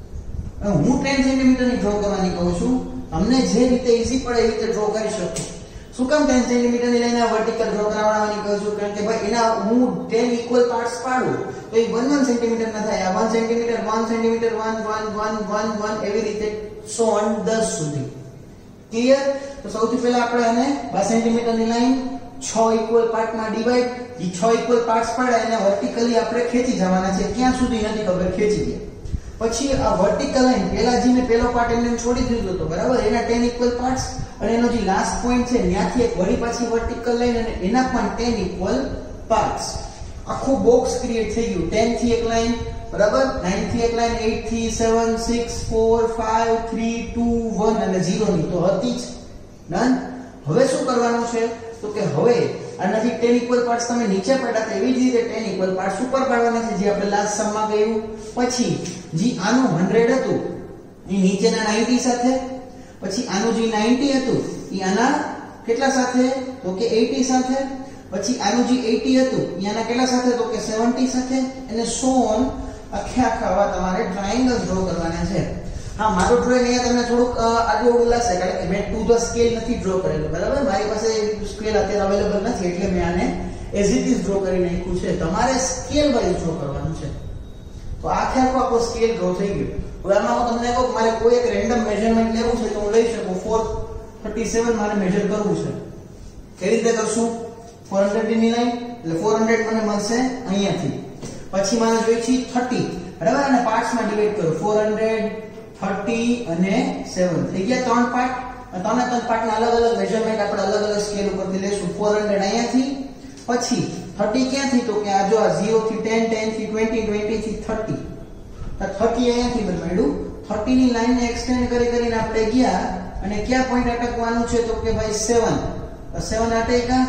હું ટેન સેન્ટીમીટરની ડ્રો કરવાની કહું છું. તમને જે રીતે ઈઝી પડે એ રીતે ડ્રો કરી શકો. શું કામ ટેન સેન્ટીમીટરની લાઈન વર્ટિકલ ડ્રો કરાવવાની કહું છું? કારણ કે ભાઈ એના હું ટેન ઇક્વલ પાર્ટ્સ પાડું તો એ વન વન સેન્ટીમીટર ના થાય. આ one centimetre, one centimetre, one one one one one એવી રીતે સો ઓન દસ સુધી. ક્લિયર? તો સૌથી પહેલા આપણે આને બાર સેન્ટીમીટરની લાઈન છ ઇક્વલ પાર્ટમાં ડિવાઈડ. જે છ ઇક્વલ પાર્ટ્સ પડ્યા એને વર્ટિકલી આપણે ખેંચી જવાના છે. ક્યાં સુધી નથી ખબર, ખેંચી ગયા. પછી આ વર્ટિકલ લાઈન પહેલા જે મેં પહેલો પાર્ટ એમને છોડી દીધો હતો, બરાબર? એના ટેન ઇક્વલ પાર્ટ્સ અને એનો જે લાસ્ટ પોઈન્ટ છે ત્યાંથી એક વળી પાછી વર્ટિકલ લાઈન અને એના પણ ટેન ઇક્વલ પાર્ટ્સ. આખું બોક્સ ક્રિએટ થઈ ગયું. ટેન થી એક લાઈન, બરાબર? નાઇન થી એક લાઈન, એટ થી, seven, six, four, five, three, two, one અને ઝીરો ની તો હતી જ. ડન. હવે શું કરવાનું છે તો કે હવે આનાથી ટેન ઇક્વલ પાર્ટ્સ તમે નીચે પાડ્યા હતા એવી જ રીતે ટેન ઇક્વલ પાર્ટ્સ ઉપર પાડવાના છે, જે આપણે લાસ્ટ સમમાં કહ્યું. પછી જે આનું હંડ્રેડ હતું એ નીચેના નાઇન્ટી સાથે, પછી આનું જે નાઇન્ટી હતું એ આના કેટલા સાથે તો કે એટી સાથે, પછી આનું જે એટી હતું એ આના કેટલા સાથે તો કે સેવન્ટી સાથે, અને સો ઓન આખે આખા આવા તમારે ટ્રાયેંગલ ડ્રો કરવાના છે. હા, મારો ડ્રોઈંગ અહીંયા તમને થોડુંક આડું લાગશે કારણ કે મેં ટુ ધ સ્કેલ નથી ડ્રો કરેલું, બરાબર? મારી પાસે સ્કેલ અત્યારે અવેલેબલ નથી એટલે મેં આને એઝ ઇટ ઇઝ ડ્રો કરી નાખ્યું છે. તમારે સ્કેલ વાઇઝ ડ્રો કરવાનું છે. તો આખે આખો આપણો સ્કેલ ડ્રો થઈ ગયો. હવે આમાં હું તમને કહું મારે કોઈ એક રેન્ડમ મેઝરમેન્ટ લેવું છે તો હું લઈ શકું. ફોર થર્ટી સેવન મારે મેઝર કરવું છે. કેવી રીતે કરશું? ફોર હંડ્રેડ ની લાઈન એટલે ફોર હંડ્રેડ મને મળશે અહીંયાથી. પછી મારે જોઈએ છે થર્ટી, બરાબર? અને પાર્ટ્સમાં ડિવાઈડ કરો. ફોર હંડ્રેડ, થર્ટી અને સેવન થઈ ગયા ત્રણ પાર્ટ. ત્રણે ત્રણ પાર્ટના અલગ અલગ મેઝરમેન્ટ આપણે અલગ અલગ સ્કેલ ઉપરથી લેશું. ફોર હંડ્રેડ અહીંયાથી, પછી થર્ટી ક્યાંથી તો કે આ જો આ ઝીરો થી ટેન, ટેન થી ટ્વેન્ટી, ટ્વેન્ટી થી થર્ટી. તો થર્ટી અહીંયાથી બનાવ્યું. થર્ટી ની લાઈનને એક્સટેન્ડ કરી કરીને આપણે ગયા અને ક્યાં પોઈન્ટ અટકવાનું છે તો કે ભાઈ સેવન. સેવન અટક્યા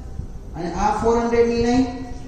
અને આ ફોર હંડ્રેડ ની લાઈન.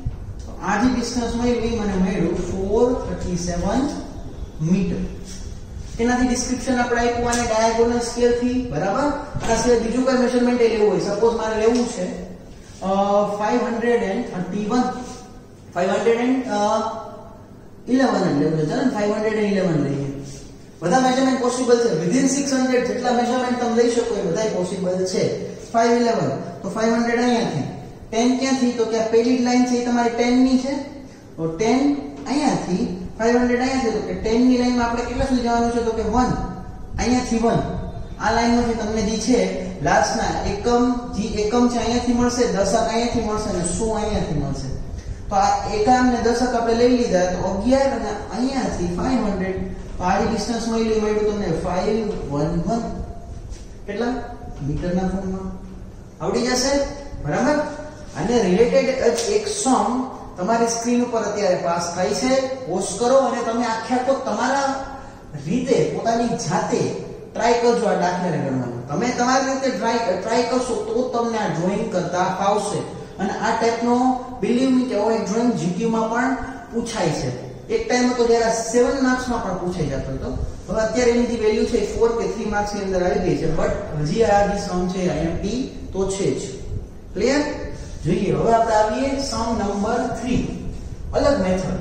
આ જે ડિસ્ટન્સ મળ્યું મને મળ્યું ફોર થર્ટી સેવન મીટર. એનાથી ડિસ્ક્રિપ્શન આપણે આપ્યું આને ડાયાગોનલ સ્કેલ થી, બરાબર? આ સિવાય બીજું કોઈ મેઝરમેન્ટ લેવું હોય, સપોઝ મારે લેવું છે five hundred thirty one, five hundred eleven જ લેવું છે. ચાલો ને ફાઈવ હંડ્રેડ ઇલેવન લઈએ. બધા મેઝરમેન્ટ પોસિબલ છે. વિધિન સિક્સ હંડ્રેડ જેટલા મેઝરમેન્ટ તમે લઈ શકો એ બધાય પોસિબલ છે. ફાઈવ ઇલેવન તો ફાઈવ હંડ્રેડ અહીંયાથી, ટેન ક્યાંથી, તો કે આ પહેલી લાઈન છે એ તમારી ટેન ની છે, તો ટેન અહીંયાથી, ફાઈવ હંડ્રેડ અહીંયાથી, તો કે ટેન ની લાઈનમાં આપણે કેટલા સુધી જવાનું છે, તો કે વન, અહીંયાથી વન. આ લાઈનમાંથી તમને જે છે લાસ્ટના એકમ, જે એકમ છે અહીંયાથી મળશે, દશક અહીંયાથી મળશે અને સો અહીંયાથી મળશે. તો આ એકમ ને દશક આપણે લઈ લીધા, તો અગિયાર અને અહીંયાથી ફાઈવ હંડ્રેડ, તો આ ડિસ્ટન્સ મળ્યું મળ્યું તમને ફાઈવ ઇલેવન. કેટલા મીટરના ફોર્મમાં આવડી જશે, બરાબર. અને રિલેટેડ એક સમ તમારી સ્ક્રીન ઉપર અત્યારે પાસ થાય છે, પોસ્ટ કરો અને તમે આખે આખો તમારા રીતે પોતાની જાતે ટ્રાય કરજો આ દાખલાને ગણવાનું. તમે તમારી રીતે ટ્રાય ટ્રાય કરશો તો તમને આ ડ્રોઈંગ કરતા ફાવશે. અને આ ટાઈપનો બિલીવ મી કે એક ડ્રોઈંગ જીટીયુ માં પણ પૂછાય છે. એક ટાઈમ હતો જ્યારે સેવન માર્ક્સ માં પણ પૂછાઈ જતો હતો. હવે અત્યારે એની જે વેલ્યુ છે ફોર કે થ્રી માર્ક્સ ની અંદર આવી ગઈ છે, બટ હજી આ જે સમ છે આઈએમપી તો છે જ. ક્લિયર? જોઈએ હવે આપણે આવીએ સમ નંબર થ્રી. અલગ મેથડ.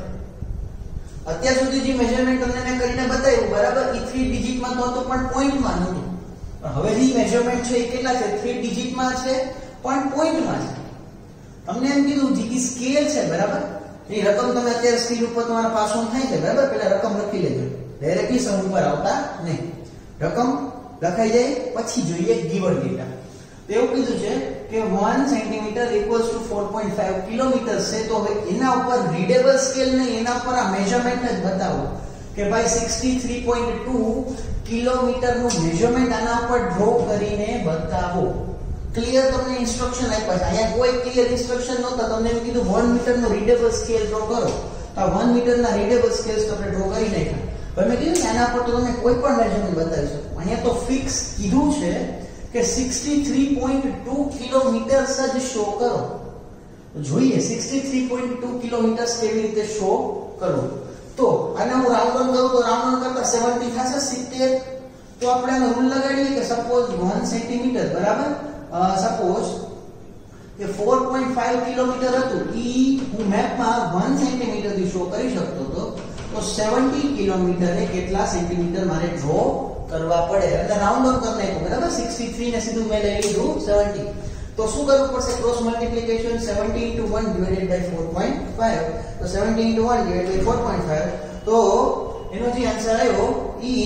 અત્યાર સુધી જે મેઝરમેન્ટ તમને મેં કરીને બતાવ્યું, બરાબર, એ થ્રી ડિજિટમાં તો હતો પણ પોઈન્ટમાં નહોતું. પણ હવે જે મેઝરમેન્ટ છે એ કેટલા છે? થ્રી ડિજિટમાં છે પણ પોઈન્ટમાં છે. તમને એમ કીધું જે સ્કેલ છે, બરાબર, એ રકમ તમે અત્યારે સ્ક્રીન ઉપર તમારા પાસ ઓન થાય છે, બરાબર, પેલા રકમ લખી લેજો. ડાયરેક્ટલી સમ ઉપર આવતા નહીં. રકમ લખાઈ જાય પછી જોઈએ ગિવન ડેટા. તો એવું કીધું છે કે one centimetre equals to four point five kilometre છે. તો હવે એના ઉપર રીડેબલ સ્કેલ નહીં, એના ઉપર આ મેઝરમેન્ટ જ બતાવો કે ભાઈ sixty three point two kilometre નું મેઝરમેન્ટ આના ઉપર ડ્રો કરીને બતાવો. ક્લિયર તમને ઇન્સ્ટ્રક્શન આપ્યા છે. અહીંયા કોઈ ક્લિયર ઇન્સ્ટ્રક્શન નહોતા. તમને એમ કીધું વન મીટર નો રીડેબલ સ્કેલ ડ્રો કરો. તો આ વન મીટર ના રીડેબલ સ્કેલ્સ આપણે ડ્રો કરી નાખ્યા. પણ મેં કીધું આના પર તો તમે કોઈ પણ મેઝરમેન્ટ બતાવી શકો. અહીંયા તો ફિક્સ કીધું છે કે sixty three point two kilometres જ શો કરો. જોઈએ sixty three point two kilometres કેવી રીતે શો કરો. તો આને હું રાઉન્ડ ઓન કરું તો રાઉન્ડ ઓન કરતા સેવન્ટી થશે, સિત્તેર. તો આપણે આનો રૂલ લગાડીએ કે સપોઝ વન સેન્ટીમીટર, બરાબર, સપોઝ કે ફોર પોઈન્ટ ફાઈવ કિલોમીટર હતું, ઈ હું મેપમાં વન સેન્ટીમીટર થી શો કરી શકતો હતો. તો સેવન્ટી કિલોમીટરે કેટલા સેન્ટીમીટર મારે ડ્રો કરવા પડે? એટલે રાઉન્ડ ઓન કરી નાખ્યું, બરાબર. સિક્સટી થ્રી ને સીધું મેં લઈ લીધું સેવન્ટી. તો શું કરવું પડશે? Cross multiplication seventy into one divided by four point five. તો seventy into one divided by four point five. તો એનો જે આન્સર આવ્યો ઈ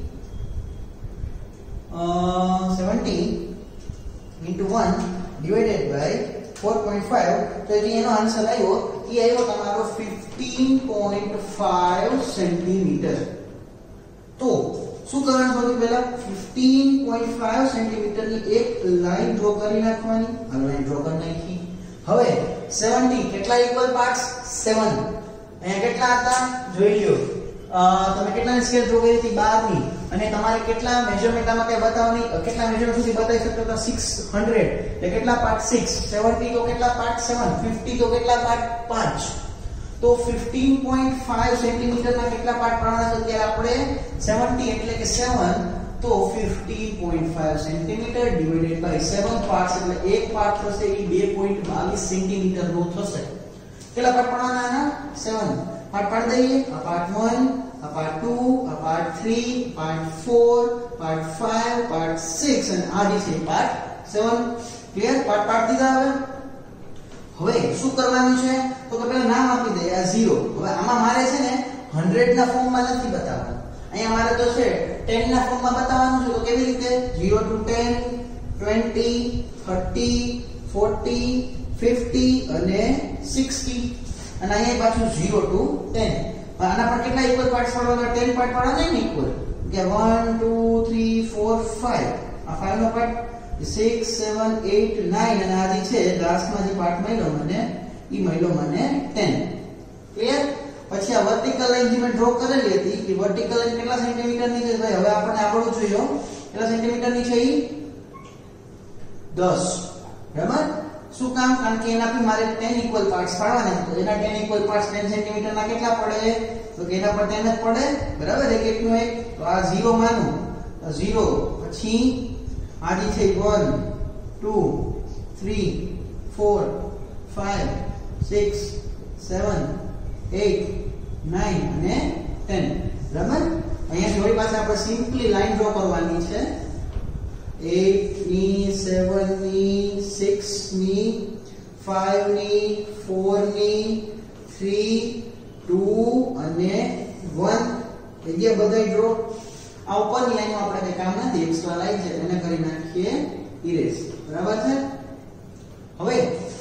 seventy into one divided by four point five. તો જે એનો આન્સર આવ્યો ઈ આવ્યો તમારો ફિફ્ટીન પોઈન્ટ ફાઈવ સેન્ટીમીટર. તો શું કરવાનું? સૌથી પહેલા ફિફ્ટીન પોઈન્ટ ફાઈવ સેન્ટીમીટર ની એક લાઈન ડ્રો કરી નાખવાની. આ લાઈન ડ્રો કરી નાખી. હવે સેવન્ટી કેટલા ઇક્વલ પાર્ટ્સ? સેવન. અહીંયા કેટલા હતા જોઈ લ્યો. તમે કેટલાની સ્કેલ ડ્રો કરી હતી? બાર ની. અને તમારે કેટલા મેઝરમેન્ટ આમાં કઈ બતાવવાની, કેટલા મેઝરમેન્ટ સુધી બતાવી શકતો હતા? Six hundred. એટલે કેટલા પાર્ટ? સિક્સ. સેવન્ટી તો કેટલા પાર્ટ? સેવન. ફિફ્ટી તો કેટલા પાર્ટ? પાંચ. તો ફિફ્ટીન પોઈન્ટ ફાઈવ સેન્ટીમીટર ના કેટલા પાર્ટ પાડવાના છે? અત્યારે આપણે સેવન્ટી એટલે કે સેવન. તો fifteen point five centimetre divided by seven parts એટલે એક પાર્ટ થશે એ બે પોઈન્ટ બાવીસ સેન્ટીમીટર નો થશે. કેટલા પાર્ટ પાડવાના આના? સેવન. પાર્ટ પાડી દઈએ. આ પાર્ટ વન, આ પાર્ટ ટુ, આ part three, part four, part five, part six અને આ જે છે પાર્ટ સેવન. ક્લિયર? પાર્ટ પાડી દીધા. હવે હવે શું કરવાનું છે? તો કે પહેલા નામ આપી દઈએ. આ ઝીરો. હવે આમાં મારે છે ને હંડ્રેડ ના ફોર્મમાં નથી બતાવવાનું. અહીંયા મારે તો છે ટેન ના ફોર્મમાં બતાવવાનું છે. તો કેવી રીતે? Zero to ten, twenty, thirty, forty, fifty અને સિક્સટી. અને અહીંયા પાછું ઝીરો ટુ ટેન. આના પર કેટલા ઇક્વલ પાર્ટ્સ પાડવાના? ટેન પાર્ટ પાડવાના ને ઇક્વલ. કે one two three four five. આ ફાઈવ નો part six seven eight nine અને આ જે છે લાસ્ટમાં જે પાર્ટ મળ્યો મને ઈ મળ્યો મને ટેન. ક્લિયર? પછી આ વર્ટિકલ લાઈન જે મેં ડ્રો કરેલી હતી કે વર્ટિકલ લાઈન કેટલા સેન્ટીમીટર ની છે? ભાઈ હવે આપણે આવડવું જોઈએ કેટલા સેન્ટીમીટર ની છે? ઈ દસ. બરાબર? શું કામ? કારણ કે એનાથી મારે ટેન ઇક્વલ પાર્ટ્સ પાડવાના છે. તો એના ten equal parts ten centimetre ના કેટલા પડે? તો કે એના પર ટેન જ પડે. બરાબર? એક એક નું એક. તો આ ઝીરો માનું. ઝીરો પછી આ જે છે one, two, three, four, five, six, seven, eight, nine અને ten બરાબર અહીંયા જોડી પાસે આપણે સિમ્પલી લાઈન ડ્રો કરવાની છે eight ની seven ની six ની five ની four ની three two અને one એ જે બધા ડ્રો આ ઉપરની લાઈનમાં આપણે કઈ કામ નથી એક્સ્ટ્રા લાઈન છે એને કરી નાખીએ ઇરેઝ બરાબર છે હવે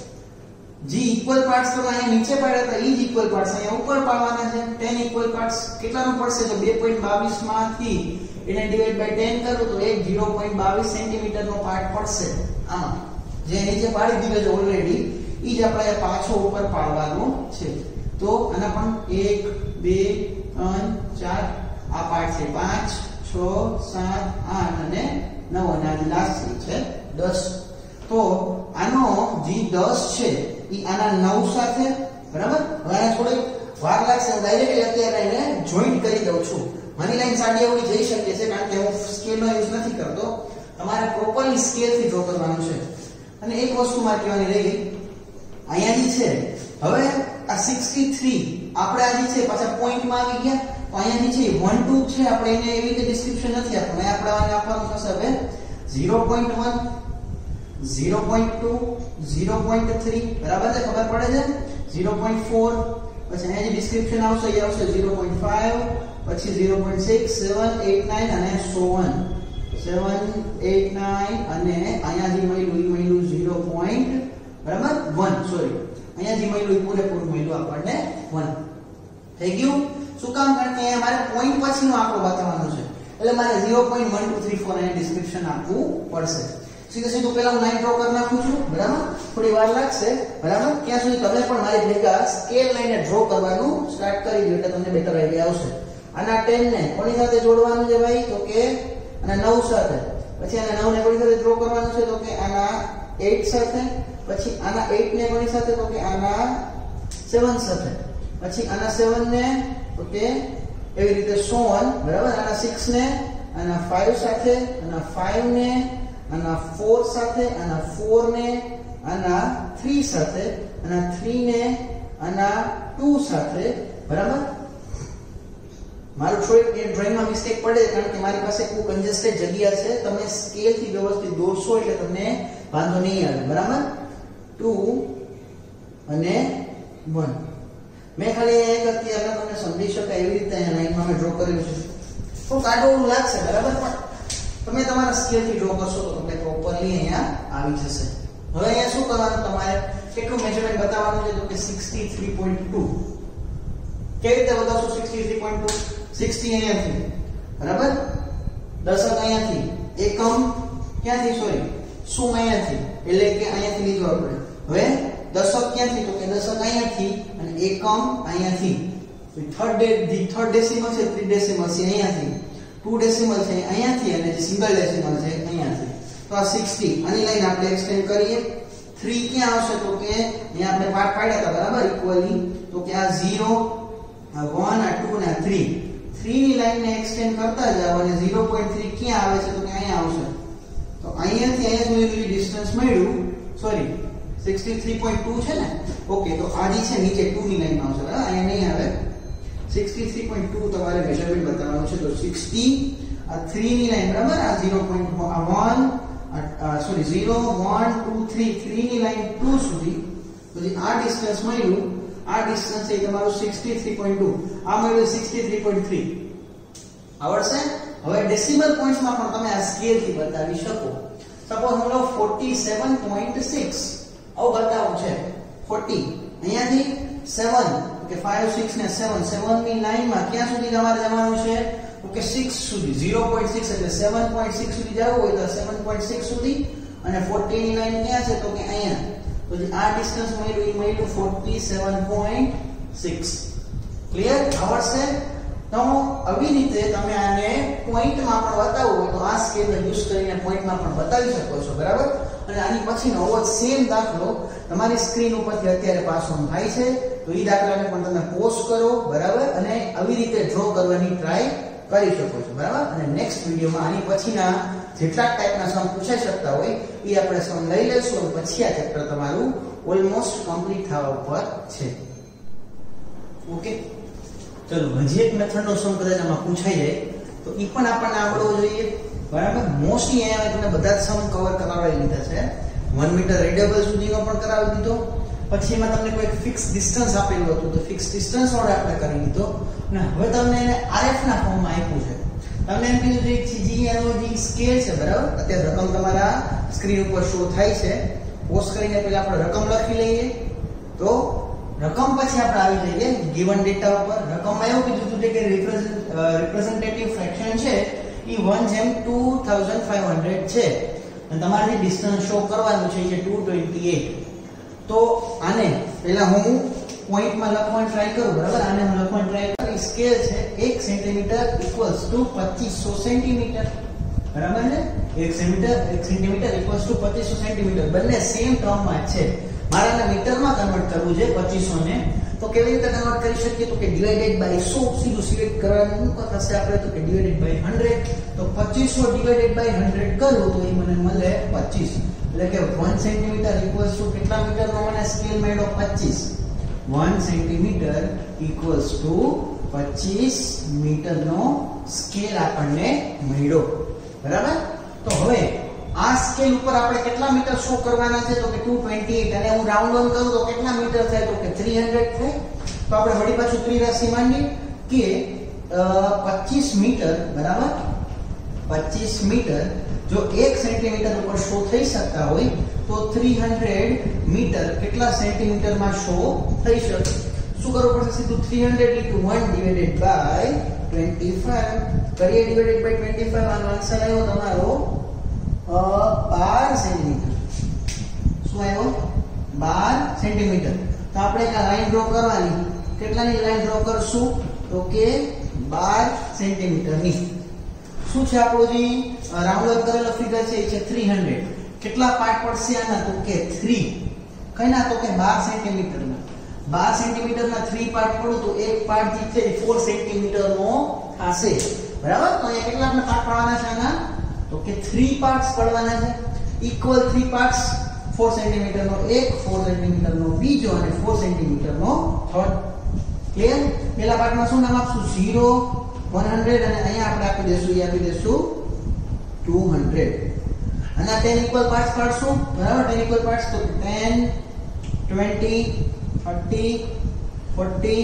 જે ઇક્વલ પાર્ટ્સ તો અહીંયા નીચે પાડ્યા હતા ઈ જ ઇક્વલ પાર્ટ્સ અહીંયા ઉપર પાડવાના છે ten ઇક્વલ પાર્ટ્સ કેટલાનું પડશે તો two point two two માંથી એને ડિવાઇડ બાય ten કરો તો એક zero point two two centimetre નો પાર્ટ પડશે આમાં જે નીચે પાડી દીધો છે ઓલરેડી ઈ જ આપણે પાછો ઉપર પાડવાનો છે તો આના પણ એક બે ત્રણ ચાર આ પાર્ટ છે પાંચ છ સાત આઠ અને નવ અને આ લાસ્ટ છે દસ તો આનો જે દસ છે ઈ આના નવ સાથે બરાબર હવે આને થોડી વાર લાગશે હું ડાયરેક્ટલી અત્યારે એને જોઈન્ટ કરી દઉં છું મારી લાઈન સાડી એવડી જઈ શકે છે કારણ કે હું સ્કેલનો યુઝ નથી કરતો તમારે પ્રોપરલી સ્કેલ થી ડ્રો કરવાનું છે અને એક વસ્તુ મારે કહેવાની રહી ગઈ અહીંયાથી છે હવે આ sixty-three આપણે આ જે છે પાછા પોઈન્ટ માં આવી ગયા તો અહીંયાથી છે one two છે આપણે એને એવી રીતે ડિસ્ક્રિપ્શન નથી આપવાનું આપણે આને આપવાનું થશે હવે zero point one zero point two zero point three બરાબર છે ખબર પડે છે zero point four પછી અહીંયા જે ડિસ્ક્રિપ્શન આવશે એ આવશે zero point five પછી zero point six seven eight nine અને so on seven eight nine અને અહીંયા જે મળ્યું એ મળ્યું zero point બરાબર one સોરી અહીંયા જે મળ્યું એ પૂરેપૂરું મળ્યું આપણને one થઈ ગયું શું કામ કારણ કે અહીંયા મારે પોઈન્ટ પછીનો આંકડો બતાવવાનો છે એટલે મારે zero point one two three four અહીંયા ડિસ્ક્રિપ્શન આપવું પડશે સીધું સીધું પહેલા હું લાઈન ડ્રો કરી નાખું છું બરાબર થોડી વાર લાગશે બરાબર ત્યાં સુધી તમે પણ મારી ભેગા સ્કેલ લઈને ડ્રો કરવાનું સ્ટાર્ટ કરી દો એટલે તમને બેટર આઈડિયા આવશે આના ten ને કોની સાથે જોડવાનું છે ભાઈ તો કે આના nine સાથે પછી આના nine ને કોની સાથે ડ્રો કરવાનું છે તો કે આના eight સાથે પછી આના eight ને કોની સાથે તો કે આના seven સાથે પછી આના seven ને તો કે એવી રીતે so on બરાબર આના six ને આના five સાથે આના five ને આના four સાથે આના four ને આના three સાથે આના three ને આના two સાથે બરાબર મારું થોડીક એ ડ્રોઈંગમાં મિસ્ટેક પડે કારણ કે મારી પાસે કોઈ કન્જેસ્ટેડ જગ્યા છે તમે સ્કેલ થી વ્યવસ્થિત દોરશો એટલે તમને વાંધો નહીં આવે બરાબર two અને one મેં ખાલી એક અત્યારે તમને સમજી શકાય એવી રીતે અહીંયા લાઈનમાં મેં ડ્રો કરેલું છે તો કાઢવું લાગશે બરાબર પણ તમે તમારા સ્કેલ થી ડ્રો કરશો તો તમને પ્રોપરલી અહીંયા આવી જશે હવે અહીંયા શું કરવાનું તમારે કેટલું મેઝરમેન્ટ બતાવવાનું છે તો કે sixty-three point two કેવી રીતે બતાવશો sixty-three point two sixty અહીંયાથી બરાબર દશક અહીંયાથી એકમ ક્યાંથી સોરી શું અહીંયાથી એટલે કે અહીંયાથી લીધો આપણે હવે દશક ક્યાંથી તો કે દશક અહીંયાથી અને એકમ અહીંયાથી થર્ડ ધી થર્ડ ડેસિમલ છે થ્રી ડેસિમલ છે અહીંયાથી two ડેસિમલ છે અહીંયાથી અને જે સિંગલ ડેસિમલ છે અહીંયાથી તો આ sixty આની લાઈન આપણે એક્સટેન્ડ કરીએ three ક્યાં આવશે તો કે અહીંયા આપણે પાર્ટ પાડ્યા હતા બરાબર ઇક્વલી તો કે આ zero આ one આ two અને આ three three ની લાઈન ને એક્સટેન્ડ કરતા જાવ અને zero point three ક્યાં આવે છે તો કે અહીંયા આવશે તો અહીંયાથી અહીંયા સુધીનું ડિસ્ટન્સ મળ્યું સોરી sixty-three point two છે ને ઓકે તો આ જે છે નીચે two ની લાઈન આવશે બરાબર અહીંયા નહીં આવે sixty-three point two તમારે મેઝરમેન્ટ બતાવવાનું છે તો sixty આ three ની લાઈન બરાબર આ zero point one sorry zero one two three three ની લાઈન two સુધી પછી આ ડિસ્ટન્સ મળ્યું આ ડિસ્ટન્સ છે તમારું sixty-three point two આ મળ્યું sixty-three point three આવડશે હવે ડેસિમલ પોઈન્ટ્સ માં પણ તમે આ સ્કેલ થી બતાવી શકો સપોઝ હું લો forty-seven point six આવું બતાવું છે forty અહીંયાથી seven કે five six ને seven seven ની લાઈન માં ક્યાં સુધી તમારે જવાનું છે તો કે six સુધી zero point six એટલે seven point six સુધી જવું હોય તો seven point six સુધી અને forty ની લાઈન ક્યાં છે તો કે અહીંયા તો જે આ ડિસ્ટન્સ મળ્યું એ મળ્યું forty-seven point six ક્લિયર આવડશે તો આવી રીતે તમે આને પોઈન્ટમાં પણ બતાવવું હોય તો આ સ્કેલનો યુઝ કરીને પોઈન્ટમાં પણ બતાવી શકો છો બરાબર અને આની પછીનો ઓવર સેમ દાખલો તમારી સ્ક્રીન ઉપરથી અત્યારે પાસ ઓન થાય છે તો એ દાખલાને પણ તમે પોસ્ટ કરો બરાબર અને આવી રીતે ડ્રો કરવાની ટ્રાય કરી શકો છો બરાબર અને નેક્સ્ટ વિડિયોમાં આની પછીના જેટલા ટાઈપના સમ પૂછાઈ શકતા હોય એ આપણે સમ લઈ લેશું અને પછી આ ચેપ્ટર તમારું ઓલમોસ્ટ કમ્પ્લીટ થવા ઉપર છે ઓકે ચલો હજી એક મેથડનો સમ કદાચ આમાં પૂછાઈ જાય તો ઈ પણ આપણને આવડવો જોઈએ, બરાબર. મોસ્ટલી અહીંયા તમને બધા જ સમ કવર કરાવી લીધા છે. વન મીટર રેડિયેબલ સુધીનો પણ કરાવી દીધો, પછી એમાં તમને કોઈ ફિક્સ ડિસ્ટન્સ આપેલું હતું તો ફિક્સ ડિસ્ટન્સ વાળો આપણે કરી દીધો, અને હવે તમને એને આરએફ ના ફોર્મમાં આપ્યું છે. તમને એમ કીધું છે કે જી એનો જે સ્કેલ છે, બરાબર, અત્યારે રકમ તમારા સ્ક્રીન ઉપર શો થાય છે. પોઝ કરીને પહેલા આપણે રકમ લખી લઈએ, તો રકમ પછી આપણે આવી જઈએ ગિવન ડેટા ઉપર. રકમમાં એવું કીધું હતું કે રિપ્રેઝેન્ટેટિવ ફ્રેક્શન છે એ વન જેમ ટુ થાઉઝન્ડ ફાઈવ હંડ્રેડ છે, અને તમારે જે ડિસ્ટન્સ શો કરવાનું છે એ ટુ ટ્વેન્ટી એટ. તો આને પહેલા હું પોઈન્ટમાં લખવાનું ટ્રાય કરું, બરાબર. આને હું લખવાનું ટ્રાય કરું. સ્કેલ છે એક સેન્ટીમીટર ઇક્વલ્સ ટુ પચીસો સેન્ટીમીટર, બરાબર ને. એક સેન્ટીમીટર એક સેન્ટીમીટર ઇક્વલ્સ ટુ પચીસો સેન્ટીમીટર, બંને સેમ ટર્મમાં છે. મારે આને મીટરમાં કન્વર્ટ કરવું છે પચીસો ને, તો કેવી રીતે કન્વર્ટ કરી શકીએ? તો કે ડિવાઇડેડ બાય સો, સીધું સિલેક્ટ કરવાનું થશે આપણે, તો કે ડિવાઇડેડ બાય હંડ્રેડ. તો પચીસો ડિવાઇડેડ બાય હંડ્રેડ કરું તો એ મને મળે પચીસ. એટલે કે વન સેન્ટીમીટર ઇક્વલ્સ ટુ કેટલા મીટરનો મને સ્કેલ મળ્યો? પચીસ. વન સેન્ટીમીટર ઇક્વલ્સ ટુ પચીસ મીટરનો સ્કેલ આપણને મળ્યો, બરાબર. તો હવે આ સ્કેલ ઉપર આપણે કેટલા મીટર શો કરવાના છે? તો કે ટુ ટ્વેન્ટી એટ, અને હું રાઉન્ડ ઓન કરું તો કેટલા મીટર થાય? તો કે થ્રી હંડ્રેડ થાય. તો આપણે વળી પાછું ત્રી રાશિ માંડીએ કે પચીસ મીટર, બરાબર. પચીસ મીટર જો એક સેન્ટીમીટર ઉપર શો થઈ શકતા હોય તો થ્રી હંડ્રેડ મીટર કેટલા સેન્ટીમીટરમાં શો થઈ શકે? શું કરવું પડશે? સીધું three hundred into one divided by twenty five કરીએ. ડિવાઇડેડ બાય ટ્વેન્ટી ફાઈવ, આનો આન્સર આવ્યો તમારો બાર સેન્ટીમીટર. શું આવ્યો? બાર સેન્ટીમીટર. તો આપણે એક લાઈન ડ્રો કરવાની. કેટલાની લાઈન ડ્રો કરશું? તો કે બાર સેન્ટીમીટરની. શું છે આપણું જે રાઉન્ડ અપ કરેલો ફિગર છે એ છે થ્રી હંડ્રેડ. કેટલા પાર્ટ પડશે આના? તો કે થ્રી. કઈના? તો કે બાર સેન્ટીમીટરના. બાર સેન્ટીમીટરના થ્રી પાર્ટ પડું તો એક પાર્ટ જે છે એ ચાર સેન્ટીમીટરનો થશે, બરાબર. તો અહીંયા કેટલા આપણે પાર્ટ પડવાના છે આના? તો કે થ્રી પાર્ટ્સ પડવાના છે. ઇક્વલ થ્રી પાર્ટ્સ, ચાર સેન્ટીમીટરનો એક, ચાર સેન્ટીમીટરનો બીજો અને ચાર સેન્ટીમીટરનો થર્ડ. ક્લિયર? પહેલા પાર્ટમાં શું નામ આપશું? ઝીરો, હંડ્રેડ, અને અહીંયા આપણે આપી દેશું એ આપી દેશું ટુ હંડ્રેડ. અને આ ટેન ઇક્વલ પાર્ટ્સ પાડશું, બરાબર. ટેન ઇક્વલ પાર્ટ્સ તો ten, twenty, thirty, forty,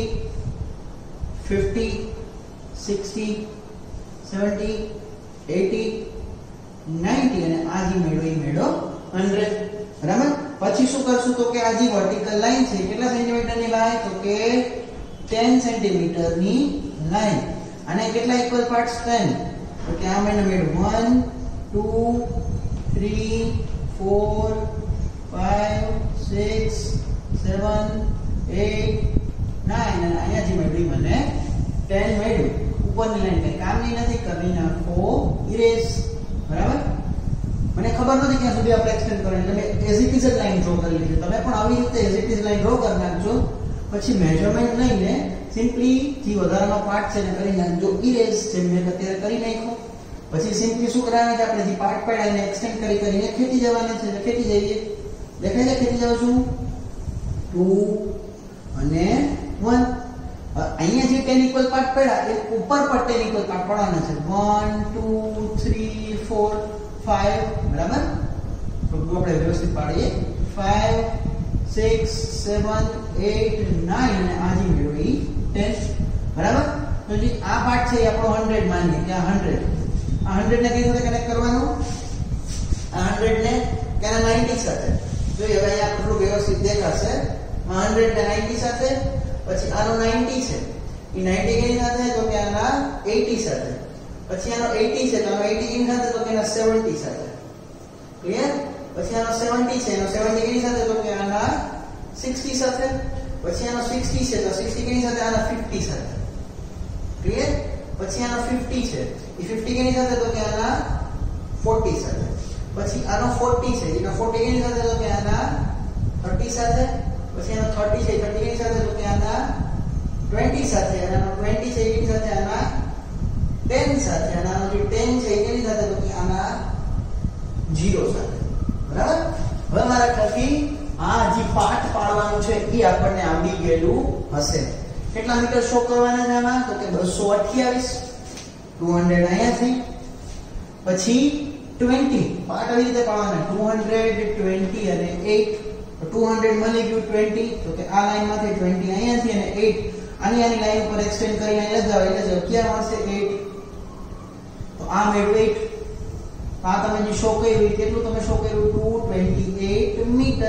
fifty, sixty, seventy, eighty, ninety, અને આ જે મેળો એ મેળો હંડ્રેડ, બરાબર. પછી શું કરશું? તો કે આ જે વર્ટિકલ લાઈન છે કેટલા સેન્ટીમીટરની લાઈન? તો કે ટેન સેન્ટીમીટરની લાઈન. અને કેટલા ઇક્વલ પાર્ટ્સ? ટેન. તો કે આ મને મેળો one, two, three, four, five, six, seven, eight, nine, અને અહીંયા જે મેળવી મને ટેન મેળવ્યું. ઉપરની લાઈન કઈ કામની નથી, કરી નાખો ઇરેઝ, બરાબર. મને ખબર નથી ક્યાં સુધી આપણે એક્સટેન્ડ કરવાની, તમે as it is line draw કરી લીધી. તમે પણ આવી રીતે as it is line draw કરી નાખજો. પછી મેઝરમેન્ટ લઈને સિમ્પલી જે વધારાનો પાર્ટ છે એને કરી નાખજો ઇરેઝ, જેમ મેં અત્યારે કરી નાખ્યો. પછી સિમ્પલી શું કરવાનું છે? આપણે જે પાર્ટ પાડ્યા એને એક્સટેન્ડ કરી કરીને ખેંચી જવાના છે. ખેંચી જઈએ, દેખાય છે? ખેંચી જાઉં છું. ટુ અને વન. અહીંયા જે ટેન ઇક્વલ પાર્ટ પડ્યા એ ઉપર પર ટેન ઇક્વલ પાર્ટ પડવાના છે. One, two, three, four, five, બરાબર. તો આપણે વ્યવસ્થિત પાડીએ. Five, six, seven, eight, nine, અને આ જે મેળવી ટેન, બરાબર. તો જે આ પાર્ટ છે એ આપણો હંડ્રેડ માનીએ કે આ હંડ્રેડ. આ હંડ્રેડ ને કઈ સાથે કનેક્ટ કરવાનું? આ હંડ્રેડ ને કેના નાઇન્ટી સાથે. જોઈએ હવે અહીંયા થોડું વ્યવસ્થિત દેખાશે. આ હંડ્રેડ ને નાઇન્ટી સાથે. પછી આનો નાઇન્ટી છે એ નાઇન્ટી કેની સાથે? તો કે આના એટી સાથે. પછી આનો એટી છે તો આનો એટી કેની સાથે? તો કે આના સેવન્ટી સાથે. ક્લિયર? પછી આનો સેવન્ટી છે, એનો સેવન્ટી કેની સાથે? તો કે આના સિક્સટી સાથે. પછી આનો સિક્સટી છે તો સિક્સટી કેની સાથે? આના ફિફ્ટી સાથે. ક્લિયર? પછી આનો ફિફ્ટી છે એ ફિફ્ટી કેની સાથે? તો કે આના ફોર્ટી સાથે. પછી આનો ફોર્ટી છે એનો ફોર્ટી કેની સાથે? તો કે આના થર્ટી સાથે. પછી આનો થર્ટી છે થર્ટી કેની સાથે? તો કે આના ટ્વેન્ટી સાથે. અને આનો ટ્વેન્ટી છે એની સાથે આના ટેન સાથે. અને આનો જે ટેન છે એ કેની સાથે? તો કે આના ઝીરો સાથે, બરાબર. હવે મારા ખ્યાલથી આ જે પાર્ટ પાડવાનું છે એ આપણને આવડી ગયેલું હશે. કેટલા મીટર શો કરવાના છે આમાં? તો કે બસો અઠ્યાવીસ. ટુ હંડ્રેડ અહીંયાથી, પછી ટ્વેન્ટી પાર્ટ આવી રીતે પાડવાના. ટુ હંડ્રેડ, ટ્વેન્ટી અને એટ. તો ટુ હંડ્રેડ મળી ગયું ટ્વેન્ટી, તો કે આ લાઈનમાંથી ટ્વેન્ટી અહીંયાથી અને એટ આની આની લાઈન ઉપર એક્સટેન્ડ કરી અહીં લગાવો એટલે ક્યાં મળશે એટ. તો આ મેળવ્યું એટ. આ તમે જે શો કર્યું કેટલું તમે શો કર્યું ટુ ટ્વેન્ટી એટ મીટર.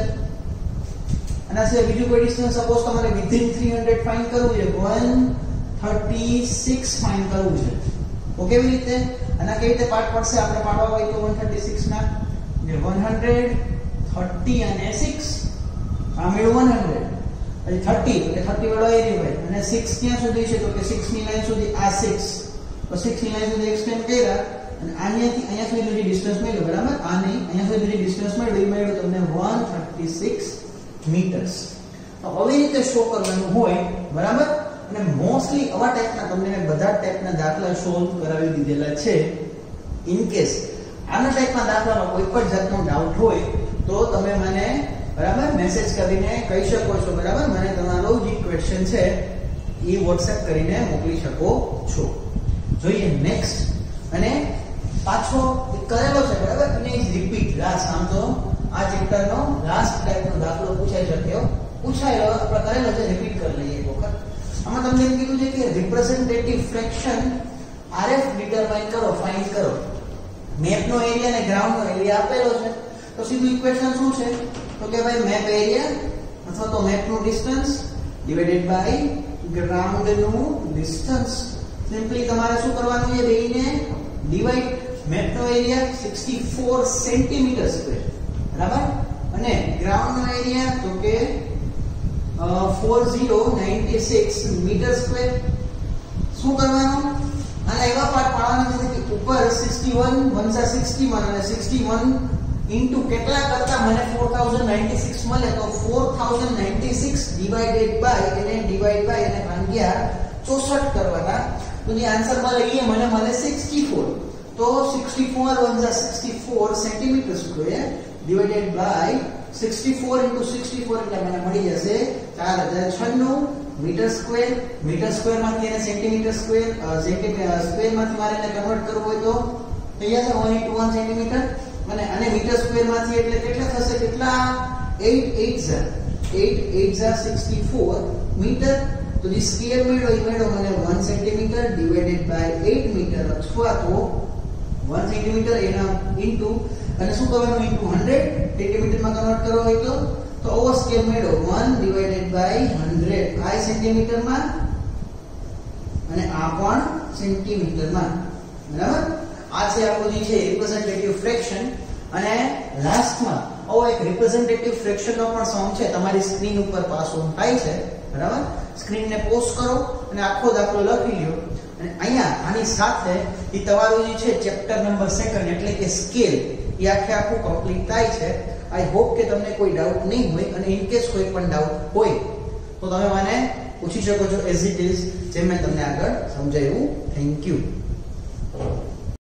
અને આ સિવાય બીજું કોઈ ડિસ્ટન્સ સપોઝ તમારે વિધિન થ્રી હંડ્રેડ ફાઇન્ડ કરવું છે, વન થર્ટી સિક્સ ફાઇન્ડ કરવું છે. તો કેવી રીતે? અને કેવી રીતે પાર્ટ પડશે? આપણે પાડવા હોય તો વન થર્ટી સિક્સ ના એટલે વન હંડ્રેડ થર્ટી અને સિક્સ. આ મેળવ્યું વન હંડ્રેડ, પછી થર્ટી એટલે થર્ટી વડો એરી હોય અને સિક્સ ક્યાં સુધી છે? તો કે સિક્સ ની લાઈન સુધી આ સિક્સ. તો સિક્સ ની લાઈન સુધી એક્સટેન્ડ કર્યા અને આન્યાથી અહીંયા સુધી જે ડિસ્ટન્સ મળ્યું, બરાબર? આ નહીં, અહીંયા સુધી જે ડિસ્ટન્સ મળ્યું એ મળ્યું તમને વન થર્ટી સિક્સ મીટર્સ. તો આવી રીતે શો કરવાનું હોય, બરાબર? અને મોસ્ટલી આવા ટાઈપના તમને મેં બધા ટાઈપના દાખલા સોલ્વ કરાવી દીધેલા છે. ઇન કેસ આના ટાઈપના દાખલામાં કોઈ પણ જાતનો ડાઉટ હોય તો તમે મને, બરાબર, મેસેજ કરીને કહી શકો છો, બરાબર? મને તમારો જે ક્વેશ્ચન છે એ WhatsApp કરીને મોકલી શકો છો. જોઈએ નેક્સ્ટ. અને પાછો કરેલો છે, બરાબર? અને રિપીટ લાસ્ટ. આમ તો આ ચેપ્ટરનો લાસ્ટ ટાઈપનો દાખલો પૂછાઈ શક્યો, પૂછાયેલો આપણે કરેલો છે, રિપીટ કરી લઈએ એક વખત. આમાં તમને એમ કીધું છે કે રિપ્રેઝેન્ટેટિવ ફ્રેક્શન આરએફ ડિટરમાઇન કરો, ફાઇન્ડ કરો. મેપનો એરિયા અને ગ્રાઉન્ડનો એરિયા આપેલો છે, તો સીધું ઇક્વેશન શું છે? તો કે ભાઈ મેપ એરિયા અથવા તો મેપનું ડિસ્ટન્સ ડિવાઇડેડ બાય ગ્રાઉન્ડનું ડિસ્ટન્સ. સિમ્પલી તમારે શું કરવાનું છે? બેને ડિવાઇડ. મેપનો area sixty four centimetre square, બરાબર? અને ગ્રાઉન્ડનો એરિયા તો કે four zero ninety six metre square. શું કરવાનું? અને એવા પાર્ટ પાડવાના છે કે ઉપર સિક્સટી વન વનસા સિક્સટી વન અને સિક્સટી વન ઇન્ટુ કેટલા કરતા મને ફોર થાઉઝન્ડ નાઇન્ટી સિક્સ મળે, તો four thousand ninety six divided by એને ડિવાઇડ બાય અને ભાગ્યા ચોસઠ કરવાના. તો જે આન્સર મળે એ મને મળે સિક્સટી ફોર. તો સિક્સટી ફોર વનસા sixty four centimetre square divided by sixty four into sixty four એટલે મને મળી જશે ચાર હજાર છન્નું મીટર સ્ક્વેર. મીટર સ્ક્વેર માંથી એને સેન્ટીમીટર સ્ક્વેર સેન્ટીમીટર સ્ક્વેર માંથી મારે એને કન્વર્ટ કરવું હોય તો અહીંયા છે વન into વન સેન્ટીમીટર. અને આને મીટર સ્ક્વેર માંથી એટલે કેટલા થશે? કેટલા? એટ એટ ઝા એટ એટ ઝા સિક્સટી ફોર મીટર. તો જે સ્ક્વેર મેળો એ મેળો મને one centimetre divided by eight metre અથવા તો વન સેન્ટીમીટર એના ઇન્ટુ અને શું કરવાનું? Into hundred. સેન્ટીમીટરમાં કન્વર્ટ કરવો હોય તો તો ઓવર સ્કેલ મેળો વન ડિવાઇડેડ બાય હંડ્રેડ. આ સેન્ટીમીટરમાં અને આ પણ સેન્ટીમીટરમાં, બરાબર? આ છે આપણું જે છે રિપ્રેઝેન્ટેટિવ ફ્રેક્શન. અને લાસ્ટમાં આવો એક રિપ્રેઝેન્ટેટિવ ફ્રેક્શનનો પણ સમ છે, તમારી સ્ક્રીન ઉપર પાસ ઓન થાય છે, બરાબર? સ્ક્રીનને પોઝ કરો અને આખો દાખલો લખી લ્યો. અને અહીંયા આની સાથે એ તમારું જે છે ચેપ્ટર નંબર સેકન્ડ એટલે કે સ્કેલ એ આખે આખું કમ્પ્લીટ થાય છે. આઈ હોપ કે તમને કોઈ ડાઉટ નહીં હોય, અને ઇન કેસ કોઈ પણ ડાઉટ હોય તો તમે મને પૂછી શકો છો એઝ ઇટ ઇઝ, જેમ મેં તમને આગળ સમજાવ્યું. Thank you.